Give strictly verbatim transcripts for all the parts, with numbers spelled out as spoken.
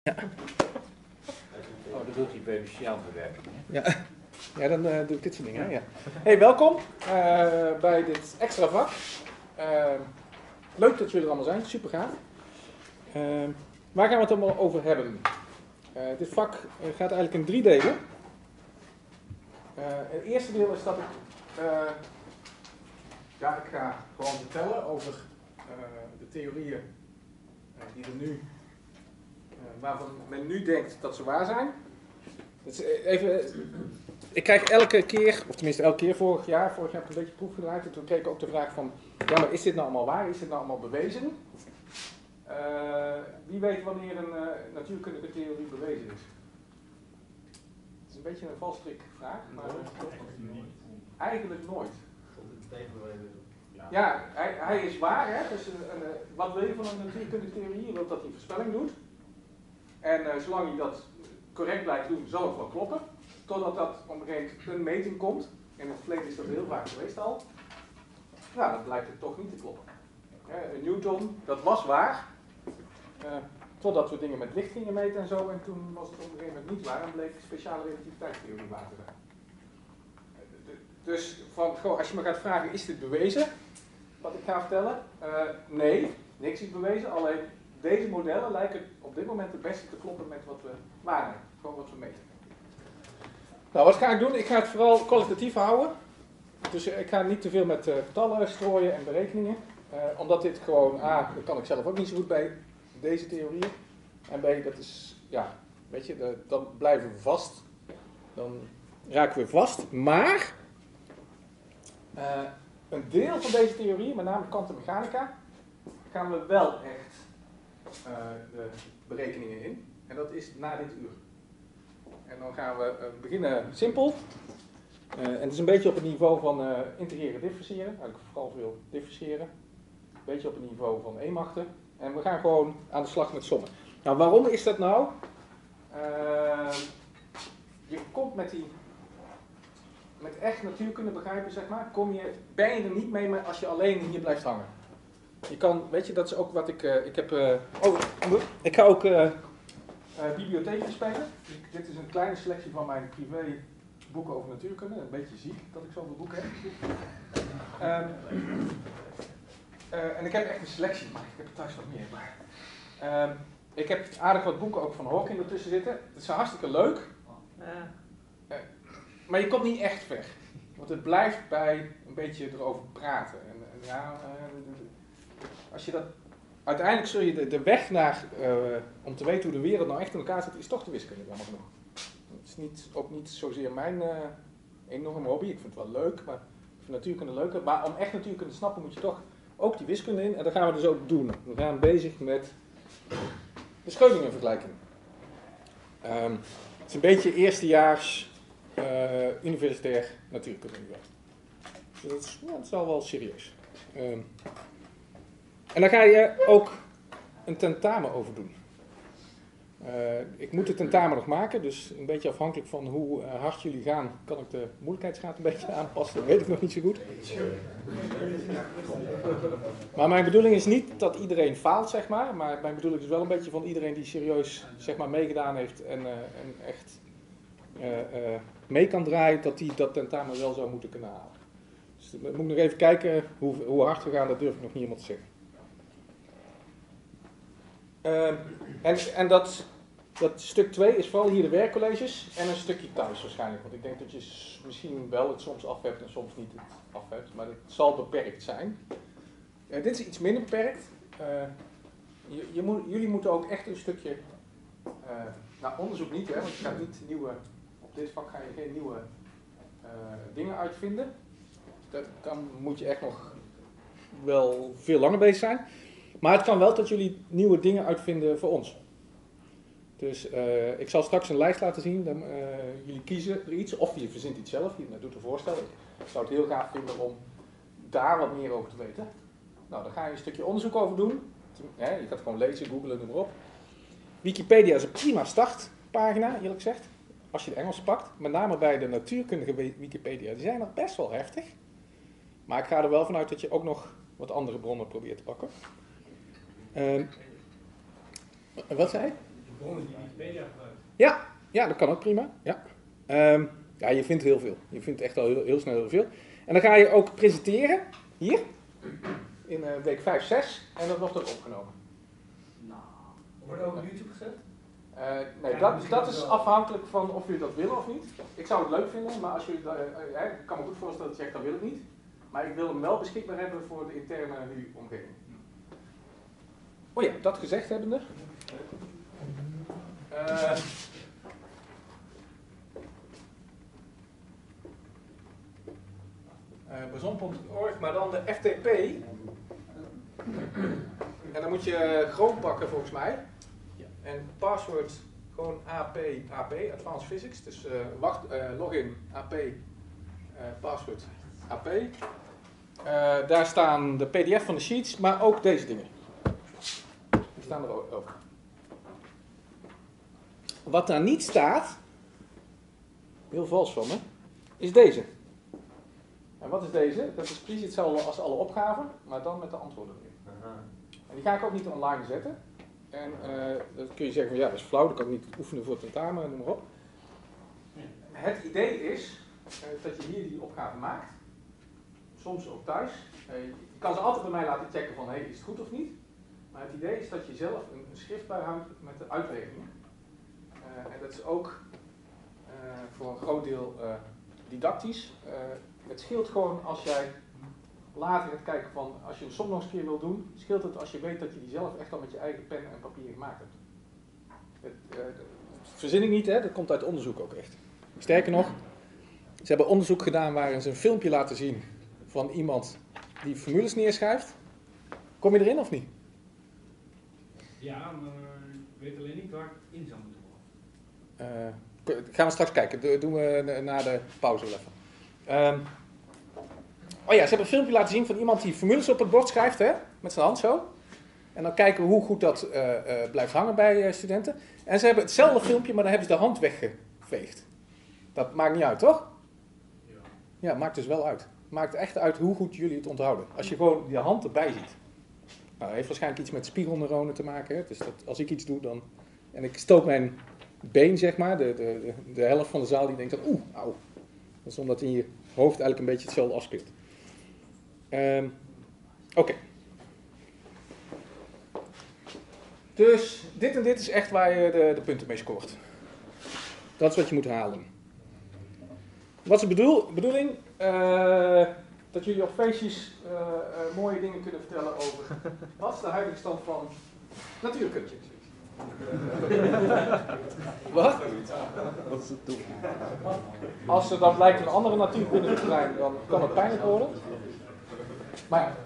Ja. Oh, dat doet hij bij de Sjaalbewerking. Ja. Ja, dan uh, doe ik dit soort dingen. Hè? Ja. Hey, welkom uh, bij dit extra vak. Uh, leuk dat jullie er allemaal zijn, super gaaf. Uh, waar gaan we het allemaal over hebben? Uh, dit vak gaat eigenlijk in drie delen. Uh, het eerste deel is dat ik, uh, ja, ik ga gewoon vertellen over uh, de theorieën uh, die er nu, uh, waarvan men nu denkt dat ze waar zijn. Dus even, ik krijg elke keer, of tenminste elke keer vorig jaar, vorig jaar heb ik een beetje proef gedraaid en toen kreeg ik ook de vraag van, ja maar is dit nou allemaal waar, is dit nou allemaal bewezen? Uh, wie weet wanneer een uh, natuurkundige theorie bewezen is? Het is een beetje een valstrikvraag, maar uh, eigenlijk nooit. Ja, hij, hij is waar, hè? Dus een, een, wat wil je van een natuurkundige theorie? Je wilt dat hij een voorspelling doet. En uh, zolang hij dat correct blijft doen, zal het wel kloppen. Totdat dat op een gegeven moment een meting komt. In het verleden is dat heel vaak geweest al. Nou, dan blijkt het toch niet te kloppen. Uh, Newton, dat was waar. Uh, totdat we dingen met licht gingen meten en zo. En toen was het op een gegeven moment niet waar. En bleek speciale relativiteitstheorie waar te zijn. Uh, dus van, goh, als je me gaat vragen, is dit bewezen? Wat ik ga vertellen? Uh, nee, niks is bewezen. Alleen deze modellen lijken op dit moment het beste te kloppen met wat we waarnemen. Gewoon wat we meten. Nou, wat ga ik doen? Ik ga het vooral kwalitatief houden. Dus ik ga niet te veel met uh, getallen strooien en berekeningen. Uh, omdat dit gewoon, A, dat kan ik zelf ook niet zo goed bij deze theorieën. En B, dat is, ja, weet je, de, dan blijven we vast. Dan raken we vast. Maar, uh, een deel van deze theorieën, met name kwantummechanica, gaan we wel echt uh, de berekeningen in. En dat is na dit uur. En dan gaan we uh, beginnen simpel. Uh, en het is een beetje op het niveau van uh, integreren, differentiëren. Eigenlijk vooral veel differentiëren. Een beetje op het niveau van eenmachten. En we gaan gewoon aan de slag met sommen. Nou, waarom is dat nou? Uh, je komt met die, met echt natuurkunde begrijpen, zeg maar, kom je, ben je er niet mee als je alleen hier blijft hangen. Je kan, weet je, dat is ook wat ik, uh, ik heb, uh, oh, ik ga ook uh, uh, bibliotheekjes spelen. Ik, dit is een kleine selectie van mijn privé boeken over natuurkunde. Een beetje ziek dat ik zoveel boeken heb. Um, uh, en ik heb echt een selectie, maar ik heb er thuis wat meer. Maar, um, ik heb aardig wat boeken ook van Hawking ertussen zitten. Het is hartstikke leuk. Uh, maar je komt niet echt ver. Want het blijft bij een beetje erover praten. En, en ja, uh, als je dat, uiteindelijk zul je de, de weg naar, uh, om te weten hoe de wereld nou echt in elkaar zit, is toch de wiskunde jammer genoeg. Het is niet, ook niet zozeer mijn uh, enorme hobby. Ik vind het wel leuk, maar ik vind natuurkunde leuker. Maar om echt natuurkunde te snappen moet je toch ook die wiskunde in. En dat gaan we dus ook doen. We gaan bezig met de Schrödinger-vergelijking. Um, het is een beetje eerstejaars uh, universitair natuurkunde. Dus dat is, ja, dat is al wel serieus. Um, en daar ga je ook een tentamen over doen. Uh, ik moet de tentamen nog maken, dus een beetje afhankelijk van hoe uh, hard jullie gaan, kan ik de moeilijkheidsgraad een beetje aanpassen. Dat weet ik nog niet zo goed. Maar mijn bedoeling is niet dat iedereen faalt, zeg maar. Maar mijn bedoeling is wel een beetje van iedereen die serieus, zeg maar, meegedaan heeft en, uh, en echt uh, uh, mee kan draaien, dat die dat tentamen wel zou moeten kunnen halen. Dus ik moet nog even kijken hoe, hoe hard we gaan, dat durf ik nog niet helemaal te zeggen. Uh, en en dat, dat stuk twee is vooral hier de werkcolleges en een stukje thuis waarschijnlijk. Want ik denk dat je misschien wel het soms af hebt en soms niet het af hebt. Maar het zal beperkt zijn. Uh, dit is iets minder beperkt. Uh, je, je moet, jullie moeten ook echt een stukje, uh, nou onderzoek niet, hè, want je gaat niet nieuwe, op dit vak ga je geen nieuwe uh, dingen uitvinden. Dat, dan moet je echt nog wel veel langer bezig zijn. Maar het kan wel dat jullie nieuwe dingen uitvinden voor ons. Dus uh, ik zal straks een lijst laten zien. Dan, uh, jullie kiezen er iets, of je verzint iets zelf. Je doet een voorstel. Ik zou het heel gaaf vinden om daar wat meer over te weten. Nou, daar ga je een stukje onderzoek over doen. Ja, je gaat gewoon lezen, googlen, noem maar op. Wikipedia is een prima startpagina, eerlijk gezegd. Als je de Engels pakt. Met name bij de natuurkundige Wikipedia. Die zijn nog best wel heftig. Maar ik ga er wel vanuit dat je ook nog wat andere bronnen probeert te pakken. Uh, wat zei je? De bronnen die Ja, dat kan ook prima. Ja. Um, ja, je vindt heel veel. Je vindt echt al heel, heel snel heel veel. En dan ga je ook presenteren, hier, in uh, week vijf, zes, en dat wordt ook opgenomen. Nou, wordt ook op YouTube gezet? Uh, nee, dat, dat is afhankelijk van of jullie dat willen of niet. Ik zou het leuk vinden, maar als jullie dat, uh, uh, ik kan me goed voorstellen dat je zegt, dat wil ik niet. Maar ik wil hem wel beschikbaar hebben voor de interne H U-omgeving. Oh ja, dat gezegd hebbende. Uh, uh, Bazon punt org, maar dan de F T P. En dan moet je groot pakken volgens mij. En password gewoon A P, A P, Advanced Physics. Dus uh, wacht, uh, login, A P, uh, password, A P. Uh, daar staan de P D F van de sheets, maar ook deze dingen. Die staan er ook. Wat daar niet staat, heel vals van me, is deze. En wat is deze? Dat is precies hetzelfde als alle opgaven, maar dan met de antwoorden erin. En die ga ik ook niet online zetten. En uh, dan kun je zeggen van ja, dat is flauw, dat kan ik niet oefenen voor het tentamen, noem maar op. Het idee is uh, dat je hier die opgave maakt. Soms ook thuis. Uh, je kan ze altijd bij mij laten checken van hey, is het goed of niet. Maar het idee is dat je zelf een, een schrift bijhoudt met de uitwegingen. Uh, en dat is ook uh, voor een groot deel uh, didactisch. Uh, het scheelt gewoon als jij later gaat kijken van, als je een som nog eens keer wil doen, scheelt het als je weet dat je die zelf echt al met je eigen pen en papier gemaakt hebt. Het, uh, dat verzin ik niet, hè? Dat komt uit onderzoek ook echt. Sterker nog, ze hebben onderzoek gedaan waarin ze een filmpje laten zien van iemand die formules neerschrijft. Kom je erin of niet? Ja, maar ik weet alleen niet waar ik in zou moeten worden. Uh, gaan we straks kijken, dat doen we na de pauze wel even. Um, oh ja, ze hebben een filmpje laten zien van iemand die formules op het bord schrijft, hè, met zijn hand zo. En dan kijken we hoe goed dat uh, uh, blijft hangen bij uh, studenten. En ze hebben hetzelfde filmpje, maar dan hebben ze de hand weggeveegd. Dat maakt niet uit, toch? Ja. Ja, maakt dus wel uit. Maakt echt uit hoe goed jullie het onthouden. Als je gewoon die hand erbij ziet. Nou, dat heeft waarschijnlijk iets met spiegelneuronen te maken. Hè? Dus dat als ik iets doe dan... En ik stoot mijn been, zeg maar. De, de, de helft van de zaal die denkt dan... Oeh, auw. Dat is omdat in je hoofd eigenlijk een beetje hetzelfde afspeelt. Um, Oké. Okay. Dus dit en dit is echt waar je de, de punten mee scoort. Dat is wat je moet halen. Wat is de bedoel, bedoeling? Uh, dat jullie op feestjes uh, uh, mooie dingen kunnen vertellen over wat is de huidige stand van natuurkunde. Wat? Wat is het doel? Als er dan blijkt een andere natuurkunde te zijn, dan kan het pijnlijk worden. Maar ja.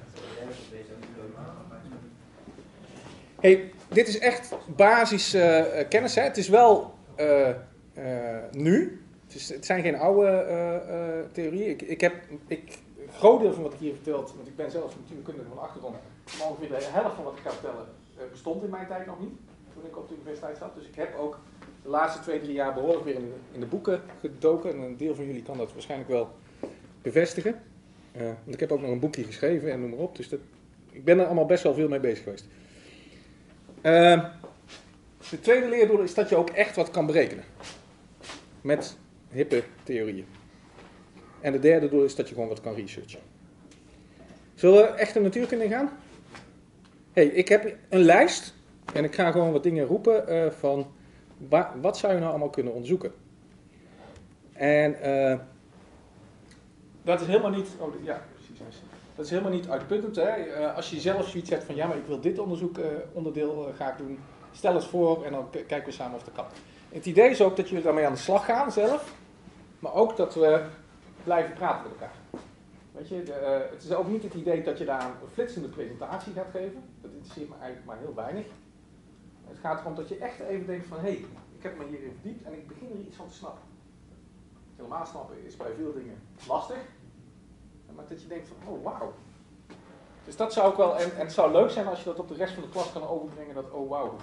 Hey, dit is echt basis uh, kennis. Hè? Het is wel uh, uh, nu. Het, is, het zijn geen oude uh, uh, theorieën. Ik, ik heb ik, een groot deel van wat ik hier vertel, want ik ben zelf natuurkundige van achtergrond, maar ongeveer de helft van wat ik ga vertellen uh, bestond in mijn tijd nog niet, toen ik op de universiteit zat. Dus ik heb ook de laatste twee, drie jaar behoorlijk weer in de, in de boeken gedoken. En een deel van jullie kan dat waarschijnlijk wel bevestigen. Uh, want ik heb ook nog een boekje geschreven en noem maar op. Dus dat, ik ben er allemaal best wel veel mee bezig geweest. Uh, de tweede leerdoel is dat je ook echt wat kan berekenen. Met hippe theorieën. En de derde doel is dat je gewoon wat kan researchen. Zullen we echt de natuurkunde gaan? Hey, ik heb een lijst. En ik ga gewoon wat dingen roepen uh, van... Wa- wat zou je nou allemaal kunnen onderzoeken? En... Uh, dat is helemaal niet... Oh, ja, precies. Dat is helemaal niet uitputtend. Hè? Uh, als je zelf zoiets hebt van... Ja, maar ik wil dit onderzoek uh, onderdeel uh, ga ik doen. Stel het voor en dan k- kijken we samen of dat kan. Het idee is ook dat jullie daarmee aan de slag gaan zelf. Maar ook dat we blijven praten met elkaar. Weet je, de, uh, het is ook niet het idee dat je daar een flitsende presentatie gaat geven. Dat interesseert me eigenlijk maar heel weinig. Het gaat erom dat je echt even denkt van... Hé, hey, ik heb me hierin verdiept en ik begin er iets van te snappen. Helemaal snappen is bij veel dingen lastig. Maar dat je denkt van, oh wauw. Dus dat zou ook wel, en, en het zou leuk zijn als je dat op de rest van de klas kan overbrengen, dat oh wauw.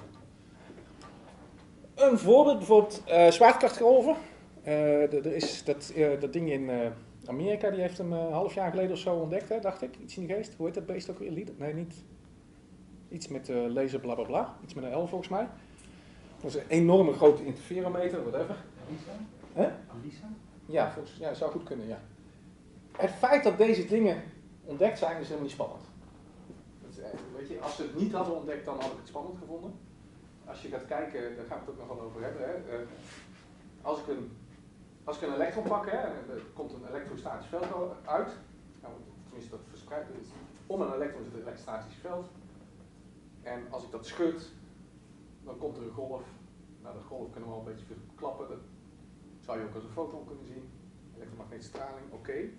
Een voorbeeld, bijvoorbeeld uh, zwaartekrachtgolven. Uh, er is dat, uh, dat ding in uh, Amerika, die heeft hem uh, een half jaar geleden of zo ontdekt, hè, dacht ik. Iets in de geest. Hoe heet dat beest ook weer? Nee, niet. Iets met uh, laser bla bla bla. Iets met een L volgens mij. Dat is een enorme grote interferometer, whatever. Lisa? Hè? Lisa? Ja, volgens, ja, dat zou goed kunnen, ja. Het feit dat deze dingen ontdekt zijn, is helemaal niet spannend. Dat, eh, weet je, als ze het niet hadden ontdekt, dan had ik het spannend gevonden. Als je gaat kijken, daar gaan we het ook nog wel over hebben. Hè. Uh, als, ik een, als ik een elektron pak, hè, en er komt een elektrostatisch veld uit. Nou, tenminste, dat verspreidt. Om een elektron zit een elektrostatisch veld. En als ik dat schud, dan komt er een golf. Nou, de golf kunnen we al een beetje klappen. Dat zou je ook als een foton kunnen zien. Elektromagnetische straling, oké. Okay.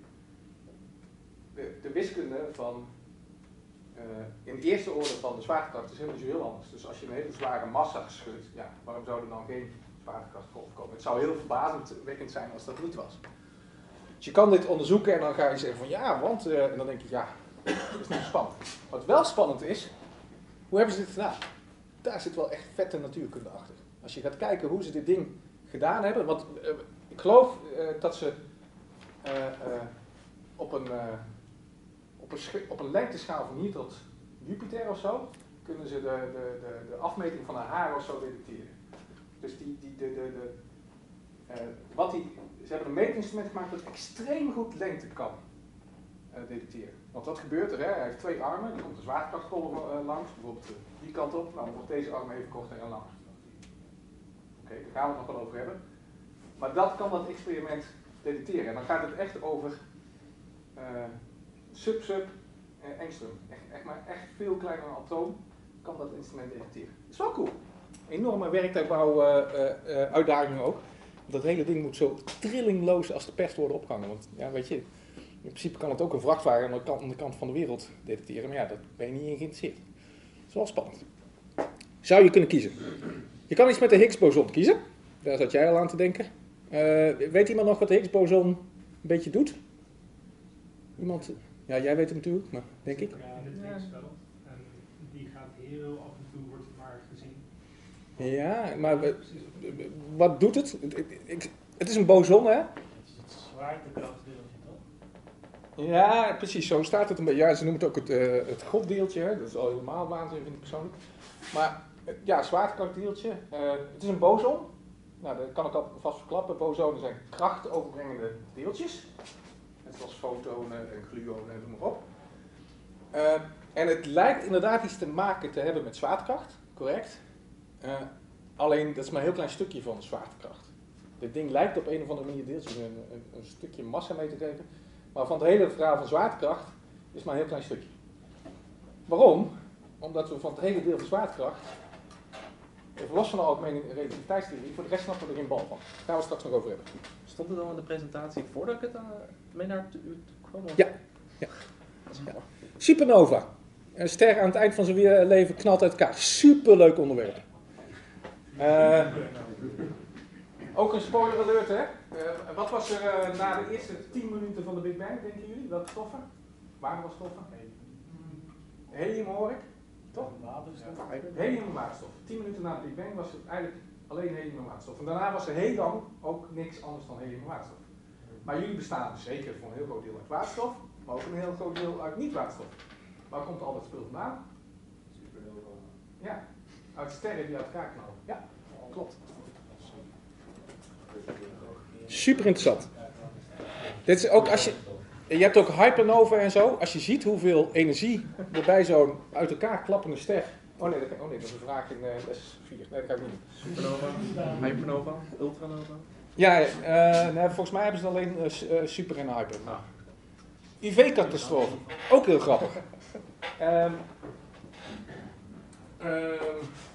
De, de wiskunde van, uh, in de eerste orde van de zwaartekracht is helemaal niet zo heel anders. Dus als je een hele zware massa schudt, ja, waarom zou er dan geen zwaartekrachtgolf komen? Het zou heel verbazingwekkend zijn als dat niet was. Dus je kan dit onderzoeken en dan ga je zeggen van ja, want, uh, en dan denk je ja, dat is niet spannend. Wat wel spannend is, hoe hebben ze dit gedaan? Daar zit wel echt vette natuurkunde achter. Als je gaat kijken hoe ze dit ding gedaan hebben, want uh, ik geloof uh, dat ze uh, uh, op, een, uh, op, een op een lengteschaal van hier tot Jupiter of zo, kunnen ze de, de, de, de afmeting van een haar of zo detecteren. Dus die, die, de, de, de, uh, wat die, ze hebben een meetinstrument gemaakt dat extreem goed lengte kan uh, detecteren. Want wat gebeurt er? Hè? Hij heeft twee armen, er komt een zwaartekrachtgolf uh, langs, bijvoorbeeld uh, die kant op, nou, dan wordt deze arm even korter en langer. Oké, okay, daar gaan we het nog wel over hebben. Maar dat kan dat experiment detecteren. En dan gaat het echt over uh, sub-sub en engstrom. Echt, echt maar echt veel kleiner dan een atoom kan dat instrument detecteren. Dat is wel cool. Enorme werktuigbouw uh, uh, uh, uitdaging ook. Dat hele ding moet zo trillingloos als de pest worden opgehangen. Want ja, weet je, in principe kan het ook een vrachtwagen aan de kant, aan de kant van de wereld detecteren. Maar ja, daar ben je niet in geïnteresseerd. Dat is wel spannend. Zou je kunnen kiezen. Je kan iets met de Higgs-boson kiezen. Daar zat jij al aan te denken. Uh, weet iemand nog wat de Higgs-boson een beetje doet? Iemand? Ja, jij weet het natuurlijk, maar denk ik. Ja, dit Higgsveld. En die gaat heel af en toe, wordt het maar gezien. Ja, maar uh, wat doet het? Ik, het is een boson, hè? Het is het zwaartekrachtdeeltje, toch? Ja, precies, zo staat het een beetje. Ja, ze noemen het ook het, uh, het goddeeltje, hè? Dat is al helemaal waanzin, vind ik persoonlijk. Maar uh, ja, zwaartekrachtdeeltje. Uh, het is een boson. Nou, dat kan ik alvast verklappen. Bosonen zijn krachtoverbrengende deeltjes. Net zoals fotonen en gluonen en noem maar op. Uh, en het lijkt inderdaad iets te maken te hebben met zwaartekracht, correct. Uh, alleen, dat is maar een heel klein stukje van de zwaartekracht. Dit ding lijkt op een of andere manier deeltjes een, een, een stukje massa mee te geven. Maar van het hele verhaal van zwaartekracht is maar een heel klein stukje. Waarom? Omdat we van het hele deel van zwaartekracht, even los van de algemene relativiteitstheorie, voor de rest snappen we er geen bal van. Daar gaan we straks nog over hebben. Stond het al in de presentatie voordat ik het uh, mee naar u kwam? Ja. ja. ja. Supernova. Een ster aan het eind van zijn leven knalt uit elkaar. Superleuk onderwerp. Uh, ook een spoiler alert, hè? Uh, wat was er uh, na de eerste tien minuten van de Big Bang, denken jullie? Welke stoffen? Waren wat stoffen? Helium hoor ik. Toch? Helium en waterstof. tien minuten na de Big Bang was het eigenlijk alleen helium en waterstof. En daarna was er heel lang ook niks anders dan helium en waterstof. Maar jullie bestaan zeker voor een heel groot deel uit waterstof, maar ook een heel groot deel uit niet-waterstof. Waar komt al dat spul vandaan? Supernova. Ja, uit sterren die uit elkaar knallen. Ja, klopt. Super interessant. Dit is ook als je, je hebt ook hypernova en zo. Als je ziet hoeveel energie er bij zo'n uit elkaar klappende ster. Oh nee, dat, oh nee, dat is een vraag in uh, les vier. Nee, dat ga ik niet doen. Supernova, hypernova, ultranova. Ja, uh, nee, volgens mij hebben ze alleen uh, super en hyper. Ah. I V-catastrofe, ook heel grappig. Um, um,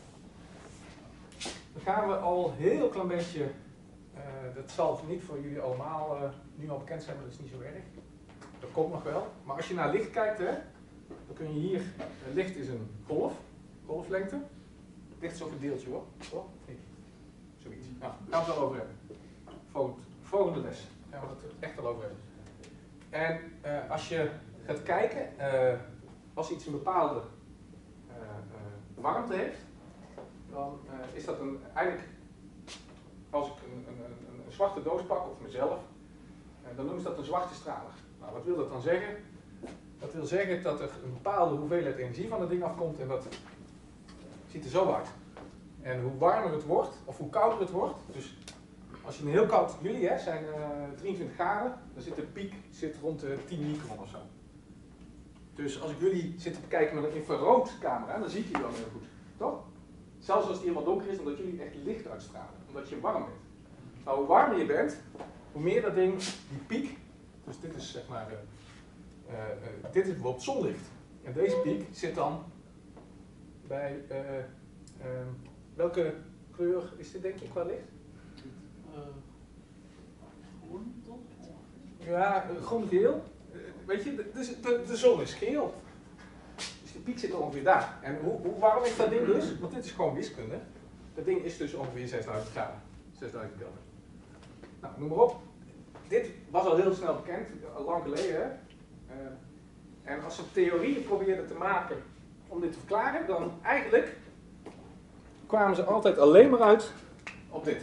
dan gaan we al een heel klein beetje, uh, dat zal niet voor jullie allemaal uh, nu al bekend zijn, maar dat is niet zo erg. Dat komt nog wel. Maar als je naar licht kijkt, hè, dan kun je hier, uh, licht is een golf, golflengte. Licht is ook een deeltje hoor, toch? Nee. Zoiets. Nou, daar gaan we het wel over hebben. Volgende, volgende les gaan we het echt al over hebben. En uh, als je gaat kijken, uh, als iets een bepaalde uh, uh, warmte heeft, dan uh, is dat een, eigenlijk, als ik een, een, een, een zwarte doos pak, of mezelf, uh, dan noemen ze dat een zwarte straler. Nou, wat wil dat dan zeggen? Dat wil zeggen dat er een bepaalde hoeveelheid energie van het ding afkomt en dat ziet er zo uit. En hoe warmer het wordt, of hoe kouder het wordt, dus als je een heel koud, jullie hè, zijn uh, drieëntwintig graden, dan zit de piek zit rond de tien micron of zo. Dus als ik jullie zit te bekijken met een infraroodcamera, dan ziet u wel heel goed, toch? Zelfs als het hier wat donker is, omdat jullie echt licht uitstralen, omdat je warm bent. Nou, hoe warmer je bent, hoe meer dat ding, die piek, dus dit is zeg maar, uh, uh, uh, dit is bijvoorbeeld zonlicht. En deze piek zit dan bij, uh, uh, welke kleur is dit denk je qua licht? Uh, groen toch? Ja, uh, groen-geel. Uh, weet je, de, de, de, de zon is geel. Dus de piek zit ongeveer daar. En hoe, hoe warm is dat ding dus? Want dit is gewoon wiskunde. Dat ding is dus ongeveer zesduizend graden. zesduizend Kelvin. Nou, noem maar op. Dit was al heel snel bekend, al lang geleden. Hè? Uh, en als ze theorieën probeerden te maken om dit te verklaren, dan eigenlijk kwamen ze altijd alleen maar uit op dit.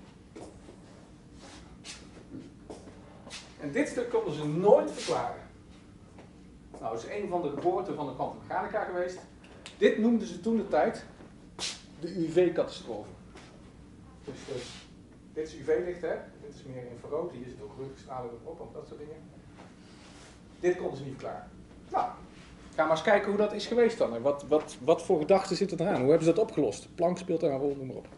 En dit stuk konden ze nooit verklaren. Nou, dat is een van de geboorten van de kwantummechanica geweest. Dit noemden ze toen de tijd de U V-catastrofe. Dus, dus dit is U V-licht, hè? Dit is meer infrarood, hier zit ook röntgenstraling op, of dat soort dingen. Dit konden ze niet verklaren. Nou, ga maar eens kijken hoe dat is geweest dan. En wat, wat, wat voor gedachten zitten eraan? Hoe hebben ze dat opgelost? Planck speelt daar een rol, noem maar op.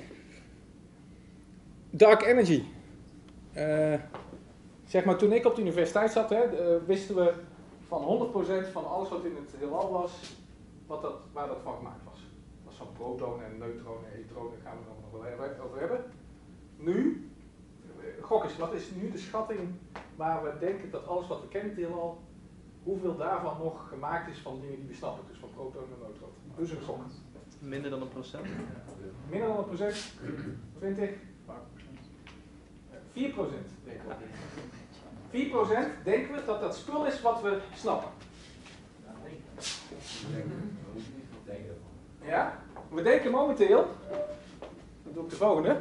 Dark energy. Uh, zeg maar, toen ik op de universiteit zat, hè, uh, wisten we van honderd procent van alles wat in het heelal was, wat dat, waar dat van gemaakt was. Dat was van protonen en neutronen en elektronen, daar gaan we het nog wel even over hebben. Nu, gok eens, wat is nu de schatting waar we denken dat alles wat we kennen in het heelal, hoeveel daarvan nog gemaakt is van dingen die we snappen, dus van protonen en neutronen? Dus een gok. Minder dan een procent? Minder dan een procent? twintig? vier procent denken we. vier procent denken we dat dat spul is wat we snappen. Ja? We denken momenteel, dan doe ik de volgende.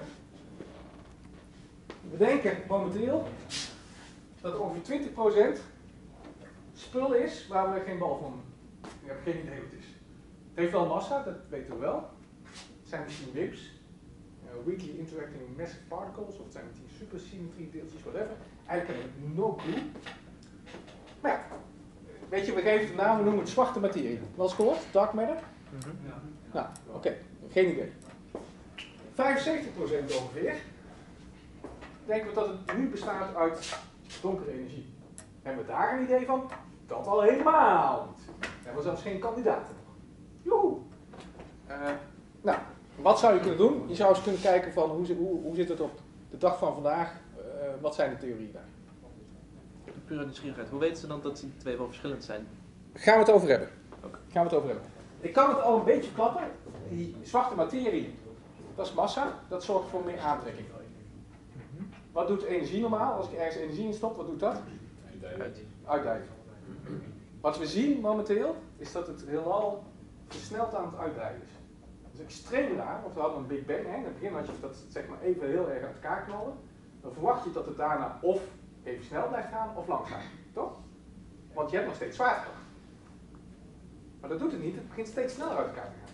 We denken momenteel dat ongeveer twintig procent spul is waar we geen bal van. Ik heb geen idee wat het is. Het heeft wel massa, dat weten we wel. Het zijn misschien W I P S. Uh, weakly interacting massive particles, of het zijn die supersymmetrie deeltjes, whatever. Eigenlijk hebben we no clue. Maar ja, weet je, we geven de naam, we noemen het zwarte materie. Wel eens gehoord? Dark matter? Mm-hmm. Ja. Nou, oké, okay. Geen idee. vijfenzeventig procent ongeveer denken we dat het nu bestaat uit donkere energie. Hebben we daar een idee van? Dat al helemaal niet. We hebben zelfs geen kandidaten nog. Joehoe! Uh, nou, wat zou je kunnen doen? Je zou eens kunnen kijken van hoe, hoe, hoe zit het op de dag van vandaag? Uh, wat zijn de theorieën daar? Pure nieuwsgierigheid. Hoe weten ze dan dat die twee wel verschillend zijn? Gaan we het over hebben. Okay. Gaan we het over hebben. Ik kan het al een beetje klappen. Die zwarte materie, dat is massa. Dat zorgt voor meer aantrekking. Wat doet energie normaal? Als ik ergens energie in stop, wat doet dat? Uitdijven. Wat we zien momenteel, is dat het heelal versneld aan het uitdijven is. Dat is extreem raar, want we hadden een Big Bang. Hè. In het begin had je dat zeg maar even heel erg uit elkaar knallen. Dan verwacht je dat het daarna of even snel blijft gaan, of langzaam. Toch? Want je hebt nog steeds zwaartekracht. Maar dat doet het niet, het begint steeds sneller uit elkaar te gaan.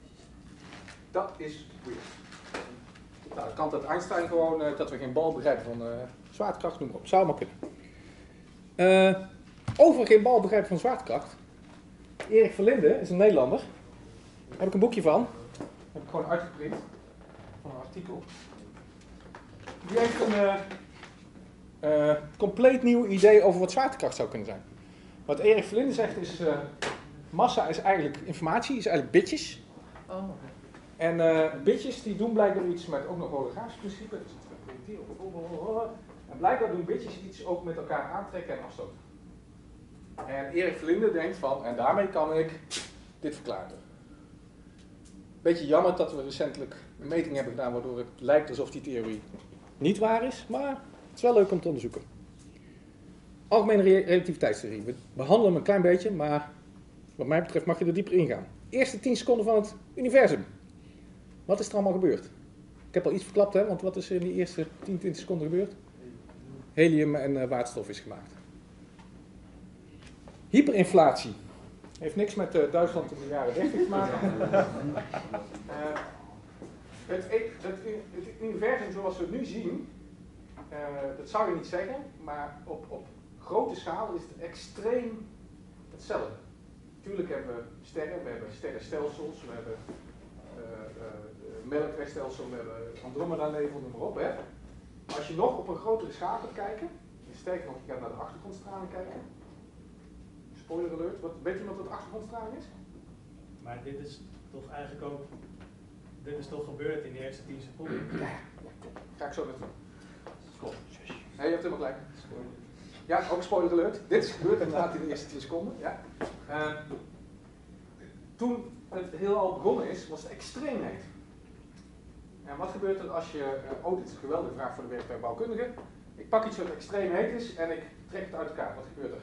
Dat is weird. Nou, dan kan dat Einstein gewoon, uh, dat we geen bal begrijpen van uh, zwaartekracht, noem maar op. Zou maar kunnen. Uh, over geen bal begrijpen van zwaartekracht. Erik Verlinde is een Nederlander. Daar heb ik een boekje van. Dat heb ik gewoon uitgeprint. Van een artikel. Die heeft een uh, uh, compleet nieuw idee over wat zwaartekracht zou kunnen zijn. Wat Erik Verlinde zegt is, uh, massa is eigenlijk informatie, is eigenlijk bitjes. Oh. En uh, bitjes die doen blijkbaar iets met ook nog holografische principe. Dus en blijkbaar doen bitjes iets ook met elkaar aantrekken en afstoten. En Erik Verlinde denkt van, en daarmee kan ik dit verklaren. Beetje jammer dat we recentelijk een meting hebben gedaan waardoor het lijkt alsof die theorie niet waar is, maar het is wel leuk om te onderzoeken. Algemene relativiteitstheorie. We behandelen hem een klein beetje, maar wat mij betreft mag je er dieper ingaan. Eerste tien seconden van het universum. Wat is er allemaal gebeurd? Ik heb al iets verklapt, hè, want wat is er in die eerste tien, twintig seconden gebeurd? Helium en uh, waterstof is gemaakt. Hyperinflatie. Heeft niks met uh, Duitsland in de jaren dertig te maken. Uh, Het, het, het, het universum zoals we het nu zien, uh, dat zou je niet zeggen, maar op, op grote schaal is het extreem hetzelfde. Natuurlijk hebben we sterren, we hebben sterrenstelsels, we hebben uh, uh, melkwegstelsel, we hebben Andromeda-nevel, noem maar op. Hè. Maar als je nog op een grotere schaal gaat kijken, sterker nog, je gaat naar de achtergrondstraling kijken. Spoiler alert, wat, weet iemand wat achtergrondstraling is? Maar dit is toch eigenlijk ook, dit is toch gebeurd in de eerste tien seconden? Ja, ga ik zo naartoe. Klopt. Nee, je hebt helemaal gelijk. Ja, ook spoiler alert. Dit is gebeurd inderdaad in de eerste tien seconden. Ja. Uh, toen het heelal begonnen is, was het extreem heet. En wat gebeurt er als je, uh, oh dit is een geweldige vraag voor de werktuigbouwkundige. Ik pak iets wat extreem heet is en ik trek het uit elkaar. Wat gebeurt er?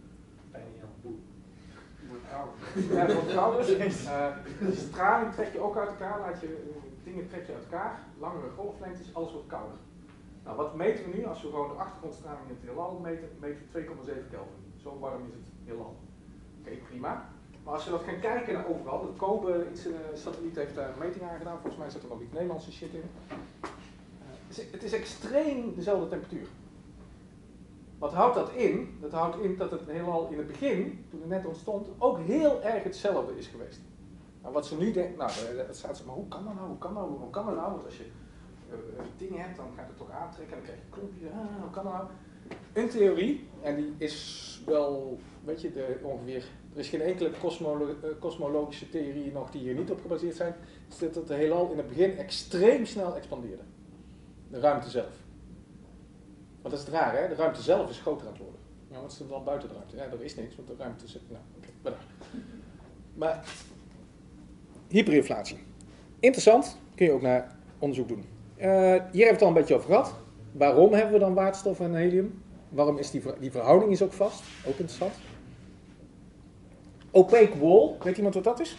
Ja, het wordt kouder. Uh, de straling trek je ook uit elkaar, laat je, uh, dingen trek je uit elkaar, langere golflengtes, alles wordt kouder. Nou, wat meten we nu? Als we gewoon de achtergrondstraling in het heelal meten, meten we twee komma zeven Kelvin. Zo warm is het heelal. Oké, okay, prima. Maar als we dat gaan kijken naar overal, de Kobe, iets, uh, satelliet heeft daar een meting aan gedaan, volgens mij zit er nog iets Nederlandse shit in. Uh, het, is, het is extreem dezelfde temperatuur. Wat houdt dat in? Dat houdt in dat het heelal in het begin, toen het net ontstond, ook heel erg hetzelfde is geweest. Nou, wat ze nu denken, nou, dat staat ze, maar hoe kan dat nou, hoe kan dat nou, hoe kan dat nou? Want als je uh, dingen hebt, dan gaat het toch aantrekken en dan krijg je klompjes, ah, hoe kan dat nou? Een theorie, en die is wel, weet je, de, ongeveer, er is geen enkele kosmolo- uh, kosmologische theorie nog die hier niet op gebaseerd zijn, is dat het heelal in het begin extreem snel expandeerde. De ruimte zelf. Want dat is het raar, hè? De ruimte zelf is groter aan het worden. Ja, wat is er dan buiten de ruimte? Ja, er is niks, want de ruimte zit... Nou, oké, okay, bedankt. Maar, hyperinflatie. Interessant, kun je ook naar onderzoek doen. Uh, hier hebben we het al een beetje over gehad. Waarom hebben we dan waterstof en helium? Waarom is die, ver- die verhouding is ook vast? Ook interessant. Opaque wall, weet iemand wat dat is?